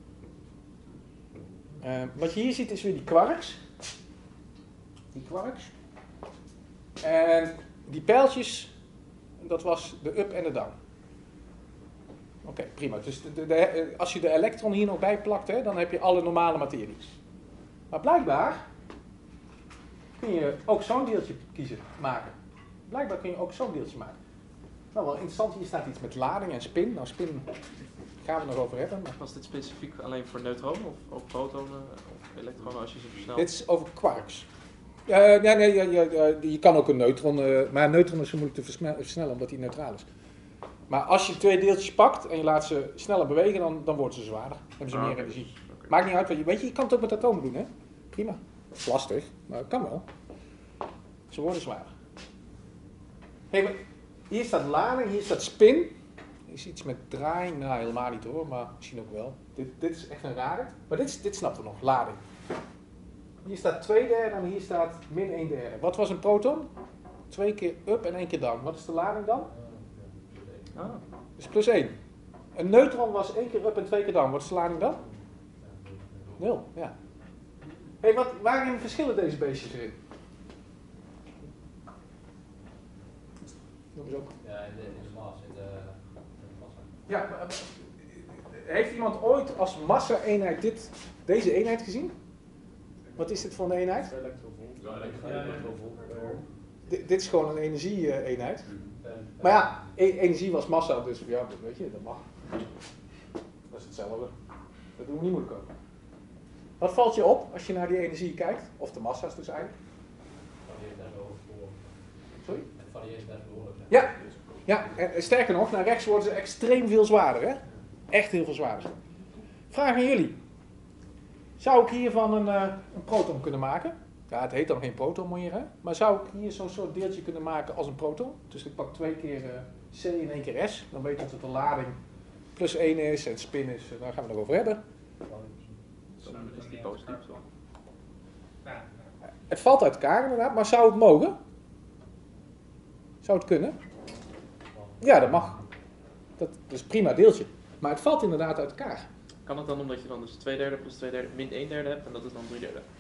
Uh, wat je hier ziet is weer die quarks. Die quarks. En die pijltjes, dat was de up en de down. Oké, okay, prima. Dus de, de, de, als je de elektron hier nog bij plakt, hè, dan heb je alle normale materie. Maar blijkbaar kun je ook zo'n deeltje kiezen, maken. Blijkbaar kun je ook zo'n deeltje maken. Nou, wel interessant, hier staat iets met lading en spin. Nou, spin gaan we nog over hebben. Maar... Was dit specifiek alleen voor neutronen of ook protonen of elektronen als je ze versnelt? Dit is over quarks. Uh, nee, nee, ja, ja, ja, je kan ook een neutron, uh, maar een neutron is zo moeilijk te versnellen omdat hij neutraal is. Maar als je twee deeltjes pakt en je laat ze sneller bewegen, dan, dan worden ze zwaarder. Dan hebben ze ah, meer okay. energie. Okay. Maakt niet uit, wat je, weet je, je kan het ook met atomen doen, hè? Prima. Het is lastig, maar het kan wel. Ze worden zwaarder. Hey, maar hier staat lading, hier staat spin. Er is iets met draaiing, nou helemaal niet hoor, maar misschien ook wel. Dit, dit is echt een rare, maar dit, dit snappen we nog, lading. Hier staat twee derde en hier staat min een derde. Wat was een proton? Twee keer up en één keer down. Wat is de lading dan? Ah. Dus plus één. Een neutron was één keer up en twee keer down. Wat is de lading dan? Nul, ja. Hey, wat, waarin verschillen deze beestjes erin? Noem eens op. Ja, in de, in de massa. In de, in de massa. Ja, maar, heeft iemand ooit als massa-eenheid dit, deze eenheid gezien? Wat is dit voor een eenheid? D- dit is gewoon een energie-eenheid. Maar ja, e- energie was massa, dus ja, weet je, dat mag. Dat is hetzelfde. Dat doen we niet moeilijk over. Wat valt je op als je naar die energie kijkt? Of de massa's dus eigenlijk? Sorry? Het varieert best behoorlijk. Ja, ja, en sterker nog, naar rechts worden ze extreem veel zwaarder, hè? Echt heel veel zwaarder. Vraag aan jullie. Zou ik hiervan een, uh, een proton kunnen maken? Ja, het heet dan geen proton meer, hè? Maar zou ik hier zo'n soort deeltje kunnen maken als een proton? Dus ik pak twee keer uh, C en één keer S. Dan weet je dat de lading plus één is en spin is. Daar gaan we het nog over hebben. Dan is die positief zo. Ja, ja. Het valt uit elkaar inderdaad, maar zou het mogen? Zou het kunnen? Ja, dat mag. Dat is een prima deeltje. Maar het valt inderdaad uit elkaar. Kan het dan omdat je dan dus twee derde plus twee derde min één derde hebt en dat is dan drie derde?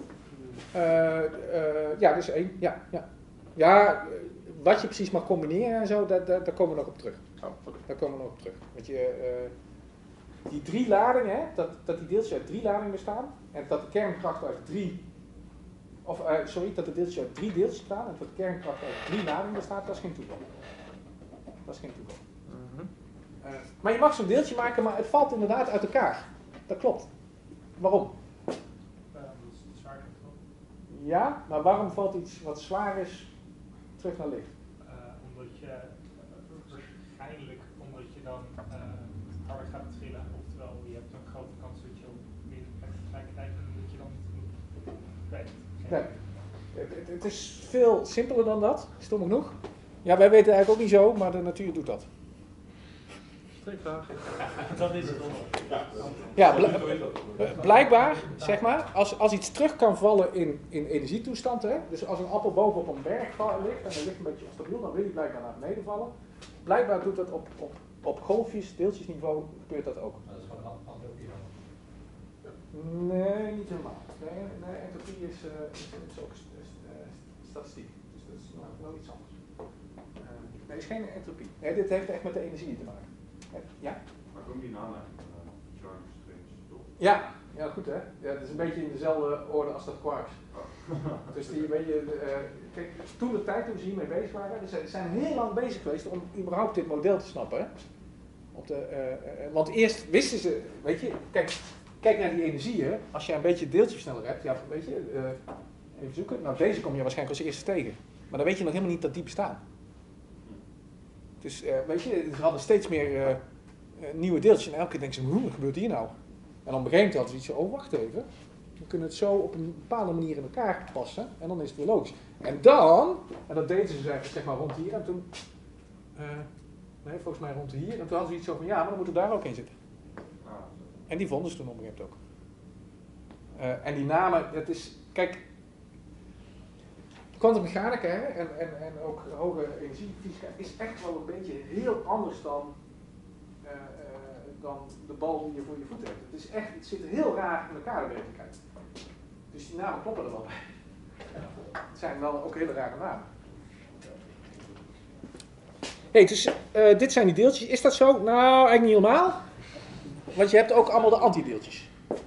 Uh, uh, ja, dus één. Ja, ja. ja, wat je precies mag combineren en zo, daar, daar, daar komen we nog op terug. Oh, oké. Daar komen we nog op terug. Want je, uh, die drie ladingen, hè, dat, dat die deeltjes uit drie ladingen bestaan en dat de kernkracht uit drie, of uh, sorry, dat de deeltjes uit drie deeltjes bestaan en dat de kernkracht uit drie ladingen bestaat, dat is geen toeval. Dat is geen toeval. Mm-hmm. Uh, maar je mag zo'n deeltje maken, maar het valt inderdaad uit elkaar. Dat klopt. Waarom? Uh, dat is de zwaartekracht. Ja, maar waarom valt iets wat zwaar is terug naar licht? Uh, omdat je, uh, waarschijnlijk omdat je dan uh, harder gaat trillen, oftewel je hebt een grote kans dat je op meer plek tegelijkertijd doet, dat je dan niet genoeg weet. Nee. Het, het, het is veel simpeler dan dat, stom genoeg. Ja, wij weten het eigenlijk ook niet zo, maar de natuur doet dat. Strikvraag. Dat is het dan. Ja, bl- blijkbaar, zeg maar, als, als iets terug kan vallen in, in energietoestand, hè, dus als een appel boven op een berg ligt en hij ligt een beetje onstabiel, dan wil hij blijkbaar naar beneden vallen. Blijkbaar doet dat op, op, op golfjes, deeltjesniveau, gebeurt dat ook. Dat is gewoon een entropie dan. Nee, niet helemaal. Nee, nee entropie is, uh, is, is ook st- st- uh, statistiek, dus dat is nog wel iets anders. Uh, nee, het is geen entropie. Nee, dit heeft echt met de energie te maken. Ja? Maar ook die naam eigenlijk van charge strings, toch? Ja, ja, goed hè. Ja, het is een beetje in dezelfde orde als dat quarks. Dus die, weet je, uh, kijk, toen de tijd toen ze hiermee bezig waren, dus ze zijn heel lang bezig geweest om überhaupt dit model te snappen. Hè? Op de, uh, uh, want eerst wisten ze, weet je, kijk, kijk naar die energie, hè. Als je een beetje deeltjesversneller hebt, ja, weet je, uh, even zoeken. Nou, deze kom je waarschijnlijk als eerste tegen. Maar dan weet je nog helemaal niet dat die bestaan. Dus uh, weet je, ze hadden steeds meer uh, uh, nieuwe deeltjes en elke keer denken ze, hoe, wat gebeurt hier nou? En op een gegeven moment hadden ze iets van, oh wacht even, we kunnen het zo op een bepaalde manier in elkaar passen en dan is het weer logisch. En dan, en dat deden ze zeg maar rond hier en toen, uh, nee volgens mij rond hier, en toen hadden ze iets zo van, ja maar dan moet er daar ook in zitten. En die vonden ze toen op een gegeven moment ook. Uh, en die namen, dat is, kijk, kwantummechanica en, en, en ook hoge energiefysica is echt wel een beetje heel anders dan, uh, uh, dan de bal die je voor je voeten hebt. Het is echt, het zit heel raar in elkaar de werkelijkheid. Dus die namen kloppen er wel bij. Het zijn wel ook hele rare namen. Hey, dus uh, dit zijn die deeltjes. Is dat zo? Nou, eigenlijk niet helemaal. Want je hebt ook allemaal de antideeltjes.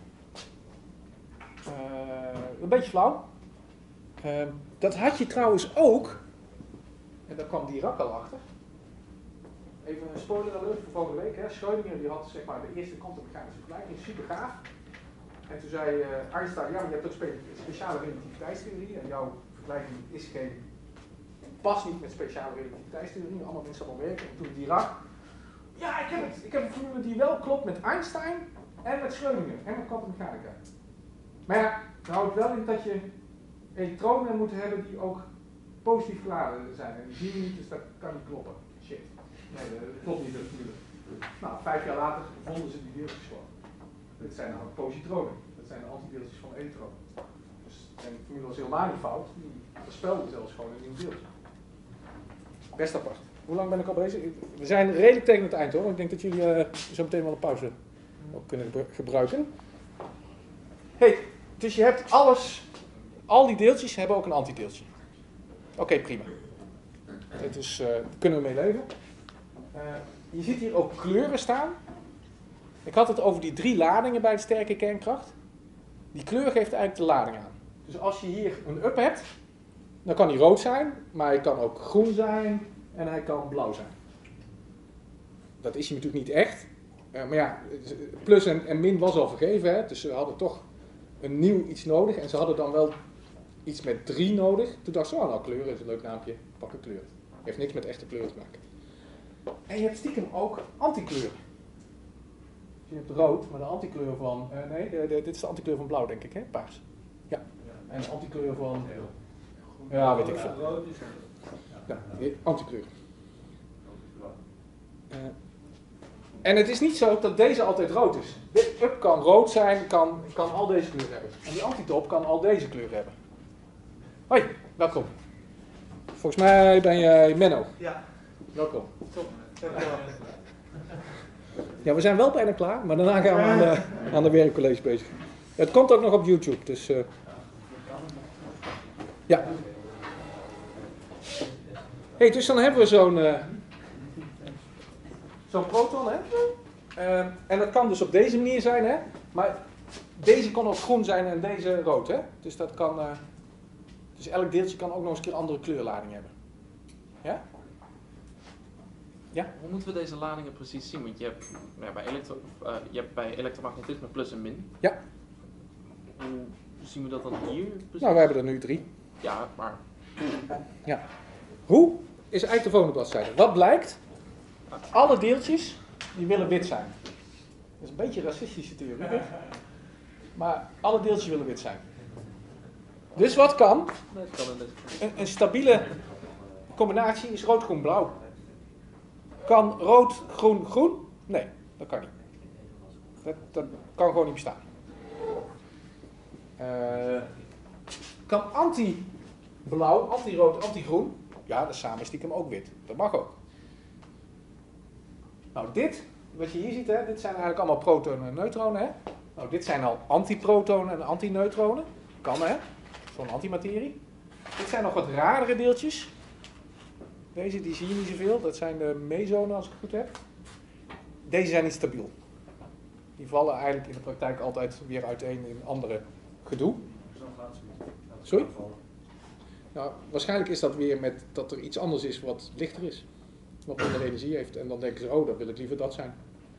Uh, een beetje flauw. Uh, dat had je trouwens ook, en daar kwam Dirac al achter. Even een spoiler alert voor volgende week. Hè. Schrödinger die had zeg maar, de eerste kwantummechanische vergelijking, super gaaf. En toen zei uh, Einstein, ja maar je hebt ook spe- speciale relativiteitstheorie en jouw vergelijking is geen, past niet met speciale relativiteitstheorie, allemaal mensen allemaal werken. En toen Dirac, ja ik heb het, ik heb een formule die wel klopt met Einstein en met Schrödinger en met kwantummechanica. Maar ja, dan houdt het wel in dat je elektronen moet hebben die ook positief geladen zijn. En die zien we niet, dus dat kan niet kloppen. Shit. Nee, dat klopt niet natuurlijk. Nou, vijf jaar later vonden ze die deeltjes gewoon. Dit zijn nou positronen. Dat zijn de antideeltjes van elektronen. Dus de formule was helemaal niet fout. Die voorspelde zelfs gewoon een nieuw deeltje. Best apart. Hoe lang ben ik al bezig? We zijn redelijk tegen het eind hoor. Ik denk dat jullie uh, zo meteen wel een pauze ook kunnen gebruiken. Hey, dus je hebt alles. Al die deeltjes hebben ook een antideeltje. Oké, okay, prima. Dus uh, daar kunnen we mee leven. Uh, je ziet hier ook kleuren staan. Ik had het over die drie ladingen bij de sterke kernkracht. Die kleur geeft eigenlijk de lading aan. Dus als je hier een up hebt, dan kan die rood zijn, maar hij kan ook groen zijn en hij kan blauw zijn. Dat is hij natuurlijk niet echt. Uh, maar ja, plus en, en min was al vergeven, hè? Dus ze hadden toch een nieuw iets nodig en ze hadden dan wel iets met drie nodig. Toen dacht ze, oh nou kleuren is een leuk naampje, pak een kleur. Heeft niks met echte kleuren te maken. En je hebt stiekem ook antikleuren. Je je hebt rood, maar de antikleur van, uh, nee, de, de, dit is de antikleur van blauw denk ik, hè? Paars. Ja, en de antikleur van, ja, weet ik veel. Rood is Ja, antikleur. Uh, en het is niet zo dat deze altijd rood is. De up kan rood zijn, kan, kan al deze kleur hebben. En die antitop kan al deze kleur hebben. Hoi, welkom. Volgens mij ben jij Menno. Ja. Welkom. Top. Ja, we zijn wel bijna klaar, maar daarna gaan we aan de, aan de werkcollege bezig. Het komt ook nog op YouTube, dus uh, ja. Hey, dus dan hebben we zo'n uh, zo'n proton, hè? Uh, en dat kan dus op deze manier zijn, hè? Maar deze kan ook groen zijn en deze rood, hè? Dus dat kan, uh, dus elk deeltje kan ook nog eens een keer andere kleurlading hebben. Ja? Ja? Hoe moeten we deze ladingen precies zien? Want je hebt, ja, bij, elektro, uh, je hebt bij elektromagnetisme plus en min. Ja. Hoe zien we dat dan hier precies? Nou, we hebben er nu drie. Ja, maar... Ja. Hoe is eigenlijk de volgende bladzijde. Wat blijkt? Alle deeltjes die willen wit zijn. Dat is een beetje een racistische theorie, dit. Maar alle deeltjes willen wit zijn. Dus wat kan? Nee, het kan in deze... Een, een stabiele combinatie is rood, groen, blauw. Kan rood, groen, groen? Nee, dat kan niet. Dat, dat kan gewoon niet bestaan. Uh, kan anti-blauw, anti-rood, anti-groen? Ja, dat is samen stiekem ook wit. Dat mag ook. Nou, dit, wat je hier ziet, hè, dit zijn eigenlijk allemaal protonen en neutronen. Hè? Nou, dit zijn al antiprotonen en antineutronen. Kan, hè? Zo'n antimaterie. Dit zijn nog wat raardere deeltjes. Deze, die zie je niet zoveel. Dat zijn de mesonen, als ik het goed heb. Deze zijn niet stabiel. Die vallen eigenlijk in de praktijk altijd weer uiteen in andere gedoe. Sorry? Nou, waarschijnlijk is dat weer met dat er iets anders is wat lichter is. Wat minder energie heeft. En dan denken ze, oh, dan wil ik liever dat zijn.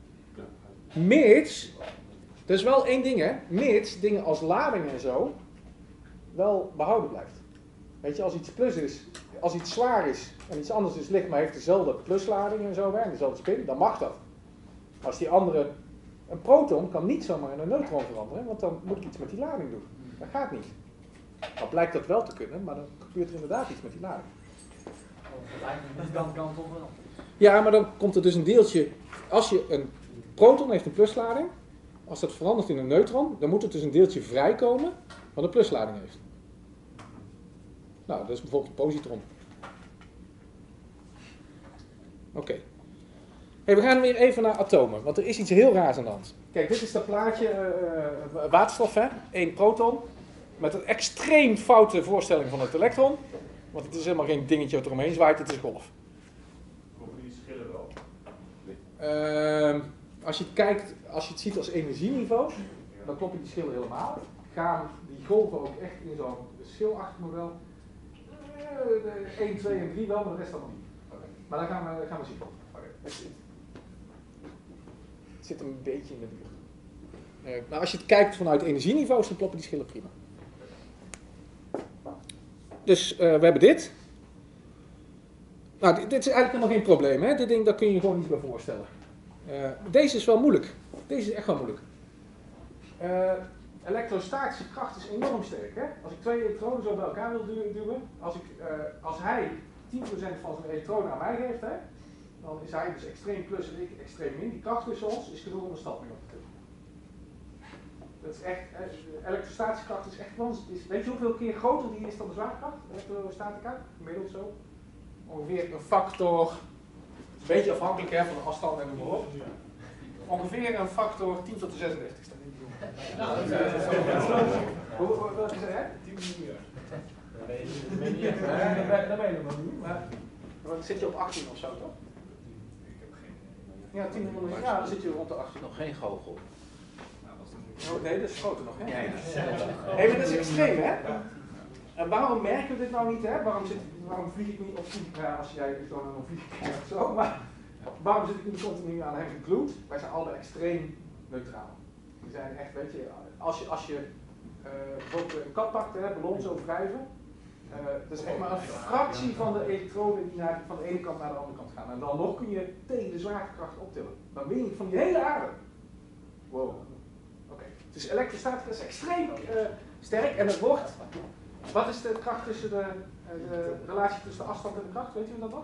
Mits, dat is wel één ding, hè. Mits dingen als lading en zo wel behouden blijft. Weet je, als iets plus is, als iets zwaar is en iets anders is licht, maar heeft dezelfde pluslading en zo, en dezelfde spin, dan mag dat. Als die andere, een proton kan niet zomaar in een neutron veranderen, want dan moet ik iets met die lading doen. Dat gaat niet. Dan blijkt dat wel te kunnen, maar dan gebeurt er inderdaad iets met die lading. Dat kan kant op wel. Ja, maar dan komt er dus een deeltje, als je een proton heeft een pluslading, als dat verandert in een neutron, dan moet er dus een deeltje vrijkomen wat een pluslading heeft. Nou, dat is bijvoorbeeld een positron. Oké. Okay. Hey, we gaan weer even naar atomen, want er is iets heel raars aan de hand. Kijk, dit is dat plaatje uh, waterstof, hè? Eén proton, met een extreem foute voorstelling van het elektron. Want het is helemaal geen dingetje wat eromheen zwaait, het is golf. Kloppen die schillen wel? Uh, als je het kijkt, als je het ziet als energieniveaus, dan kloppen die schillen helemaal. Gaan die golven ook echt in zo'n schilachtig model? Uh, één, twee en drie wel, maar de rest allemaal niet. Okay. Maar dan gaan we, gaan we zien. Okay. Het, zit, het zit een beetje in de buurt. Uh, maar als je het kijkt vanuit energieniveaus, dan kloppen die schillen prima. Dus uh, we hebben dit. Nou, dit, dit is eigenlijk helemaal geen probleem. Hè? Dit ding, daar kun je je gewoon niet bij voorstellen. Uh, deze is wel moeilijk. Deze is echt wel moeilijk. Uh, elektrostatische kracht is enorm sterk. Hè? Als ik twee elektronen zo bij elkaar wil du duwen, als, ik, uh, als hij tien procent van zijn elektronen aan mij geeft, hè, dan is hij dus extreem plus en ik extreem min. Die kracht tussen ons is genoeg om een stap mee op te tillen. Dat is echt, eh, elektrostatische kracht is echt, is, weet je hoeveel keer groter die is dan de zwaartekracht? Elektrostatica, gemiddeld zo. Ongeveer een factor, een beetje afhankelijk hè, van de afstand en de maar op. Ongeveer een factor tien tot de zesendertigste. Nou, dat is wat is dat, hè? tien miljard. Dat ben je nog niet, maar dan zit je op achttien of zo, toch? Ik heb geen idee. Ja, tien miljard, ja, dan zit je rond de achttien. Nog geen goochel. Oh, nee, dat is groter nog, hè? Ja, ja. Hey, maar dat is extreem, hè? En waarom merken we dit nou niet, hè? Waarom, zit, waarom vlieg ik niet, of vlieg ik, ja, als jij zo dan vlieg ik of zo, maar waarom zit ik niet continu aan hem geglued? Wij zijn allebei extreem neutraal. We zijn echt, weet je, als je, als je uh, bijvoorbeeld een kat pakt, hè, ballon zo wrijven, uh, dat is echt maar een fractie van de elektronen die naar, van de ene kant naar de andere kant gaan. En dan nog kun je tegen de zwaartekracht optillen. Dan win je van die hele aarde. Wow. Oké. Dus elektrostatica is extreem uh, sterk en het wordt... Wat is de kracht tussen de, uh, de relatie tussen de afstand en de kracht? Weet u dat nog?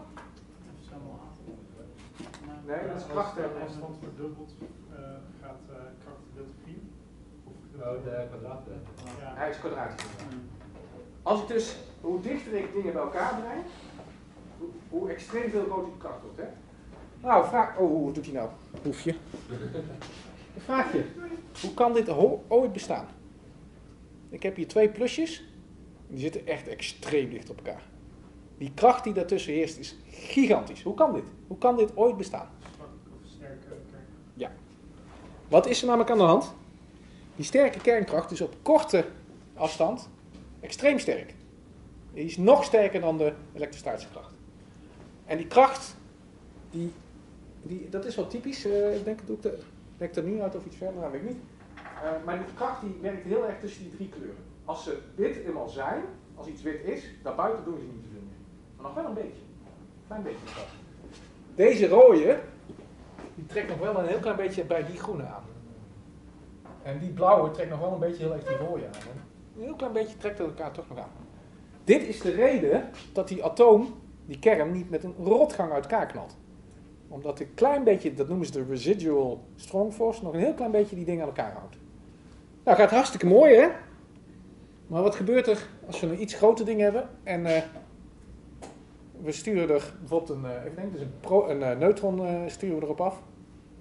Nee, dat is kracht. Als de afstand verdubbelt, uh, gaat uh, kracht gedeeld door vier. Oh, de kwadraat. Ja. Hij is kwadratisch. Als ik dus, hoe dichter ik dingen bij elkaar breng, hoe, hoe extreem veel groter die kracht wordt. Hè? Nou, vraag. Oh, hoe doet hij nou? Hoefje. Een vraagje. Hoe kan dit ho- ooit bestaan? Ik heb hier twee plusjes. Die zitten echt extreem dicht op elkaar. Die kracht die daartussen heerst is gigantisch. Hoe kan dit? Hoe kan dit ooit bestaan? Of sterke kern. Ja. Wat is er namelijk aan de hand? Die sterke kernkracht is op korte afstand extreem sterk. Die is nog sterker dan de elektrostatische kracht. En die kracht, die, die, dat is wel typisch. Uh, ik denk, doe ik de, denk er nu uit of iets verder, dat weet ik niet. Uh, maar die kracht die werkt heel erg tussen die drie kleuren. Als ze wit eenmaal zijn, als iets wit is, daarbuiten doen ze niet zoveel meer. Maar nog wel een beetje. Een klein beetje kracht. Deze rode, die trekt nog wel een heel klein beetje bij die groene aan. En die blauwe trekt nog wel een beetje heel erg die rode aan. En een heel klein beetje trekt het elkaar toch nog aan. Dit is de reden dat die atoom, die kern, niet met een rotgang uit elkaar knalt. Omdat een klein beetje, dat noemen ze de residual strong force, nog een heel klein beetje die dingen aan elkaar houdt. Nou, gaat hartstikke mooi, hè? Maar wat gebeurt er als we een iets groter ding hebben en uh, we sturen er bijvoorbeeld een, uh, even denken, dus een, pro, een uh, neutron uh, sturen we erop af.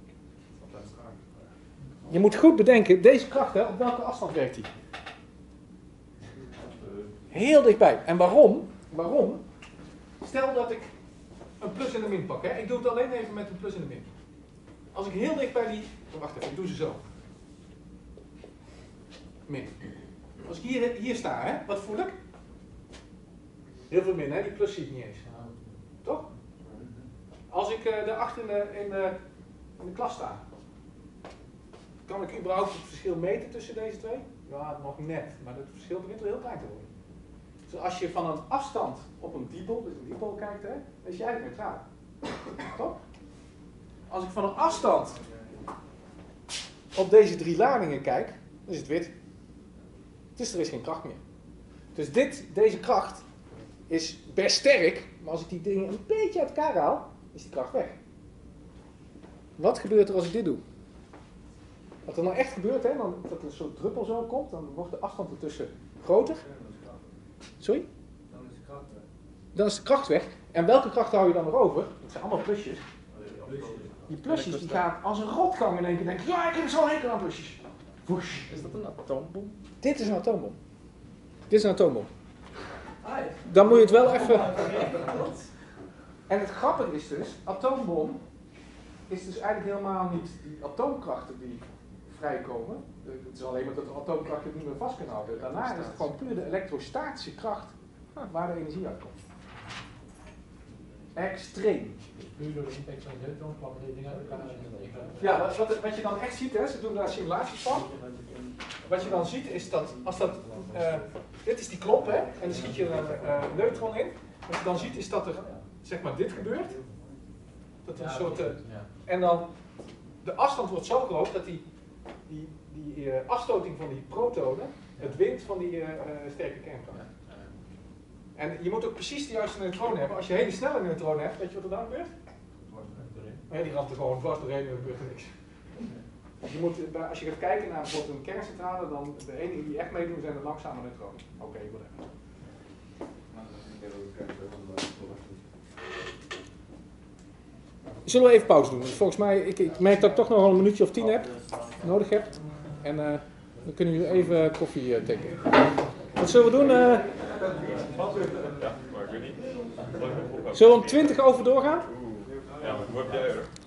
Je moet goed bedenken, deze kracht, hè, op welke afstand werkt die? Heel dichtbij. En waarom? Waarom? Stel dat ik een plus en een min pak. Hè? Ik doe het alleen even met een plus en een min. Als ik heel dicht bij die... Oh, wacht even, ik doe ze zo. Min. Als ik hier, hier sta, hè, wat voel ik? Heel veel min, hè? Die plus zie ik niet eens. Toch? Als ik uh, daarachter in de, in, de, in de klas sta, kan ik überhaupt het verschil meten tussen deze twee? Ja, nog net, maar het verschil begint wel heel klein te worden. Dus als je van een afstand op een dipol, dus een dipol kijkt, hè, dan is je eigenlijk neutraal. Toch? Als ik van een afstand op deze drie ladingen kijk, dan is het wit. Dus er is geen kracht meer. Dus dit, deze kracht is best sterk, maar als ik die dingen een beetje uit elkaar haal, is die kracht weg. Wat gebeurt er als ik dit doe? Wat er nou echt gebeurt, hè, dan, dat er een soort druppel zo komt, dan wordt de afstand ertussen groter. Sorry? Dan is de kracht weg. Dan is de kracht weg. En welke kracht hou je dan nog over? Dat zijn allemaal plusjes. Die plusjes die gaan als een rotgang in één keer denken, ja, ik heb zo'n hekel aan plusjes. Woesh. Is dat een atoombom? Dit is een atoombom. Dit is een atoombom. Dan moet je het wel even... En het grappige is dus, atoombom is dus eigenlijk helemaal niet die atoomkrachten die vrijkomen. Het is alleen maar dat de atoomkracht het niet meer vast kan houden. Daarna is het gewoon puur de elektrostatische kracht waar de energie uitkomt. Extreem. Puur door de impact van de neutron klappen die dingen uit elkaar. Ja, wat, wat, wat je dan echt ziet, hè, ze doen daar simulaties van. Wat je dan ziet is dat, als dat, uh, dit is die klop, hè, en dan schiet je een uh, neutron in. Wat je dan ziet is dat er, zeg maar, dit gebeurt. Dat er een soort, uh, en dan, de afstand wordt zo groot dat die, die, die uh, afstoting van die protonen het wint van die uh, uh, sterke kernkracht. En je moet ook precies de juiste neutronen hebben. Als je hele snelle neutronen hebt, weet je wat er dan gebeurt? Ja, die ramt er gewoon dwars doorheen en er gebeurt er niks. Je moet, als je gaat kijken naar bijvoorbeeld een kerncentrale, dan de enigen die echt meedoen zijn de langzame neutronen. Oké, okay, whatever. Zullen we even pauze doen? Volgens mij, ik, ik merk dat ik toch nog wel een minuutje of tien heb, nodig heb. En uh, dan kunnen jullie even koffie uh, tekenen. Wat zullen we doen? Uh, Ja, maar ik weet niet. zullen we om twintig over doorgaan? Ja, maar hoe heb jij er?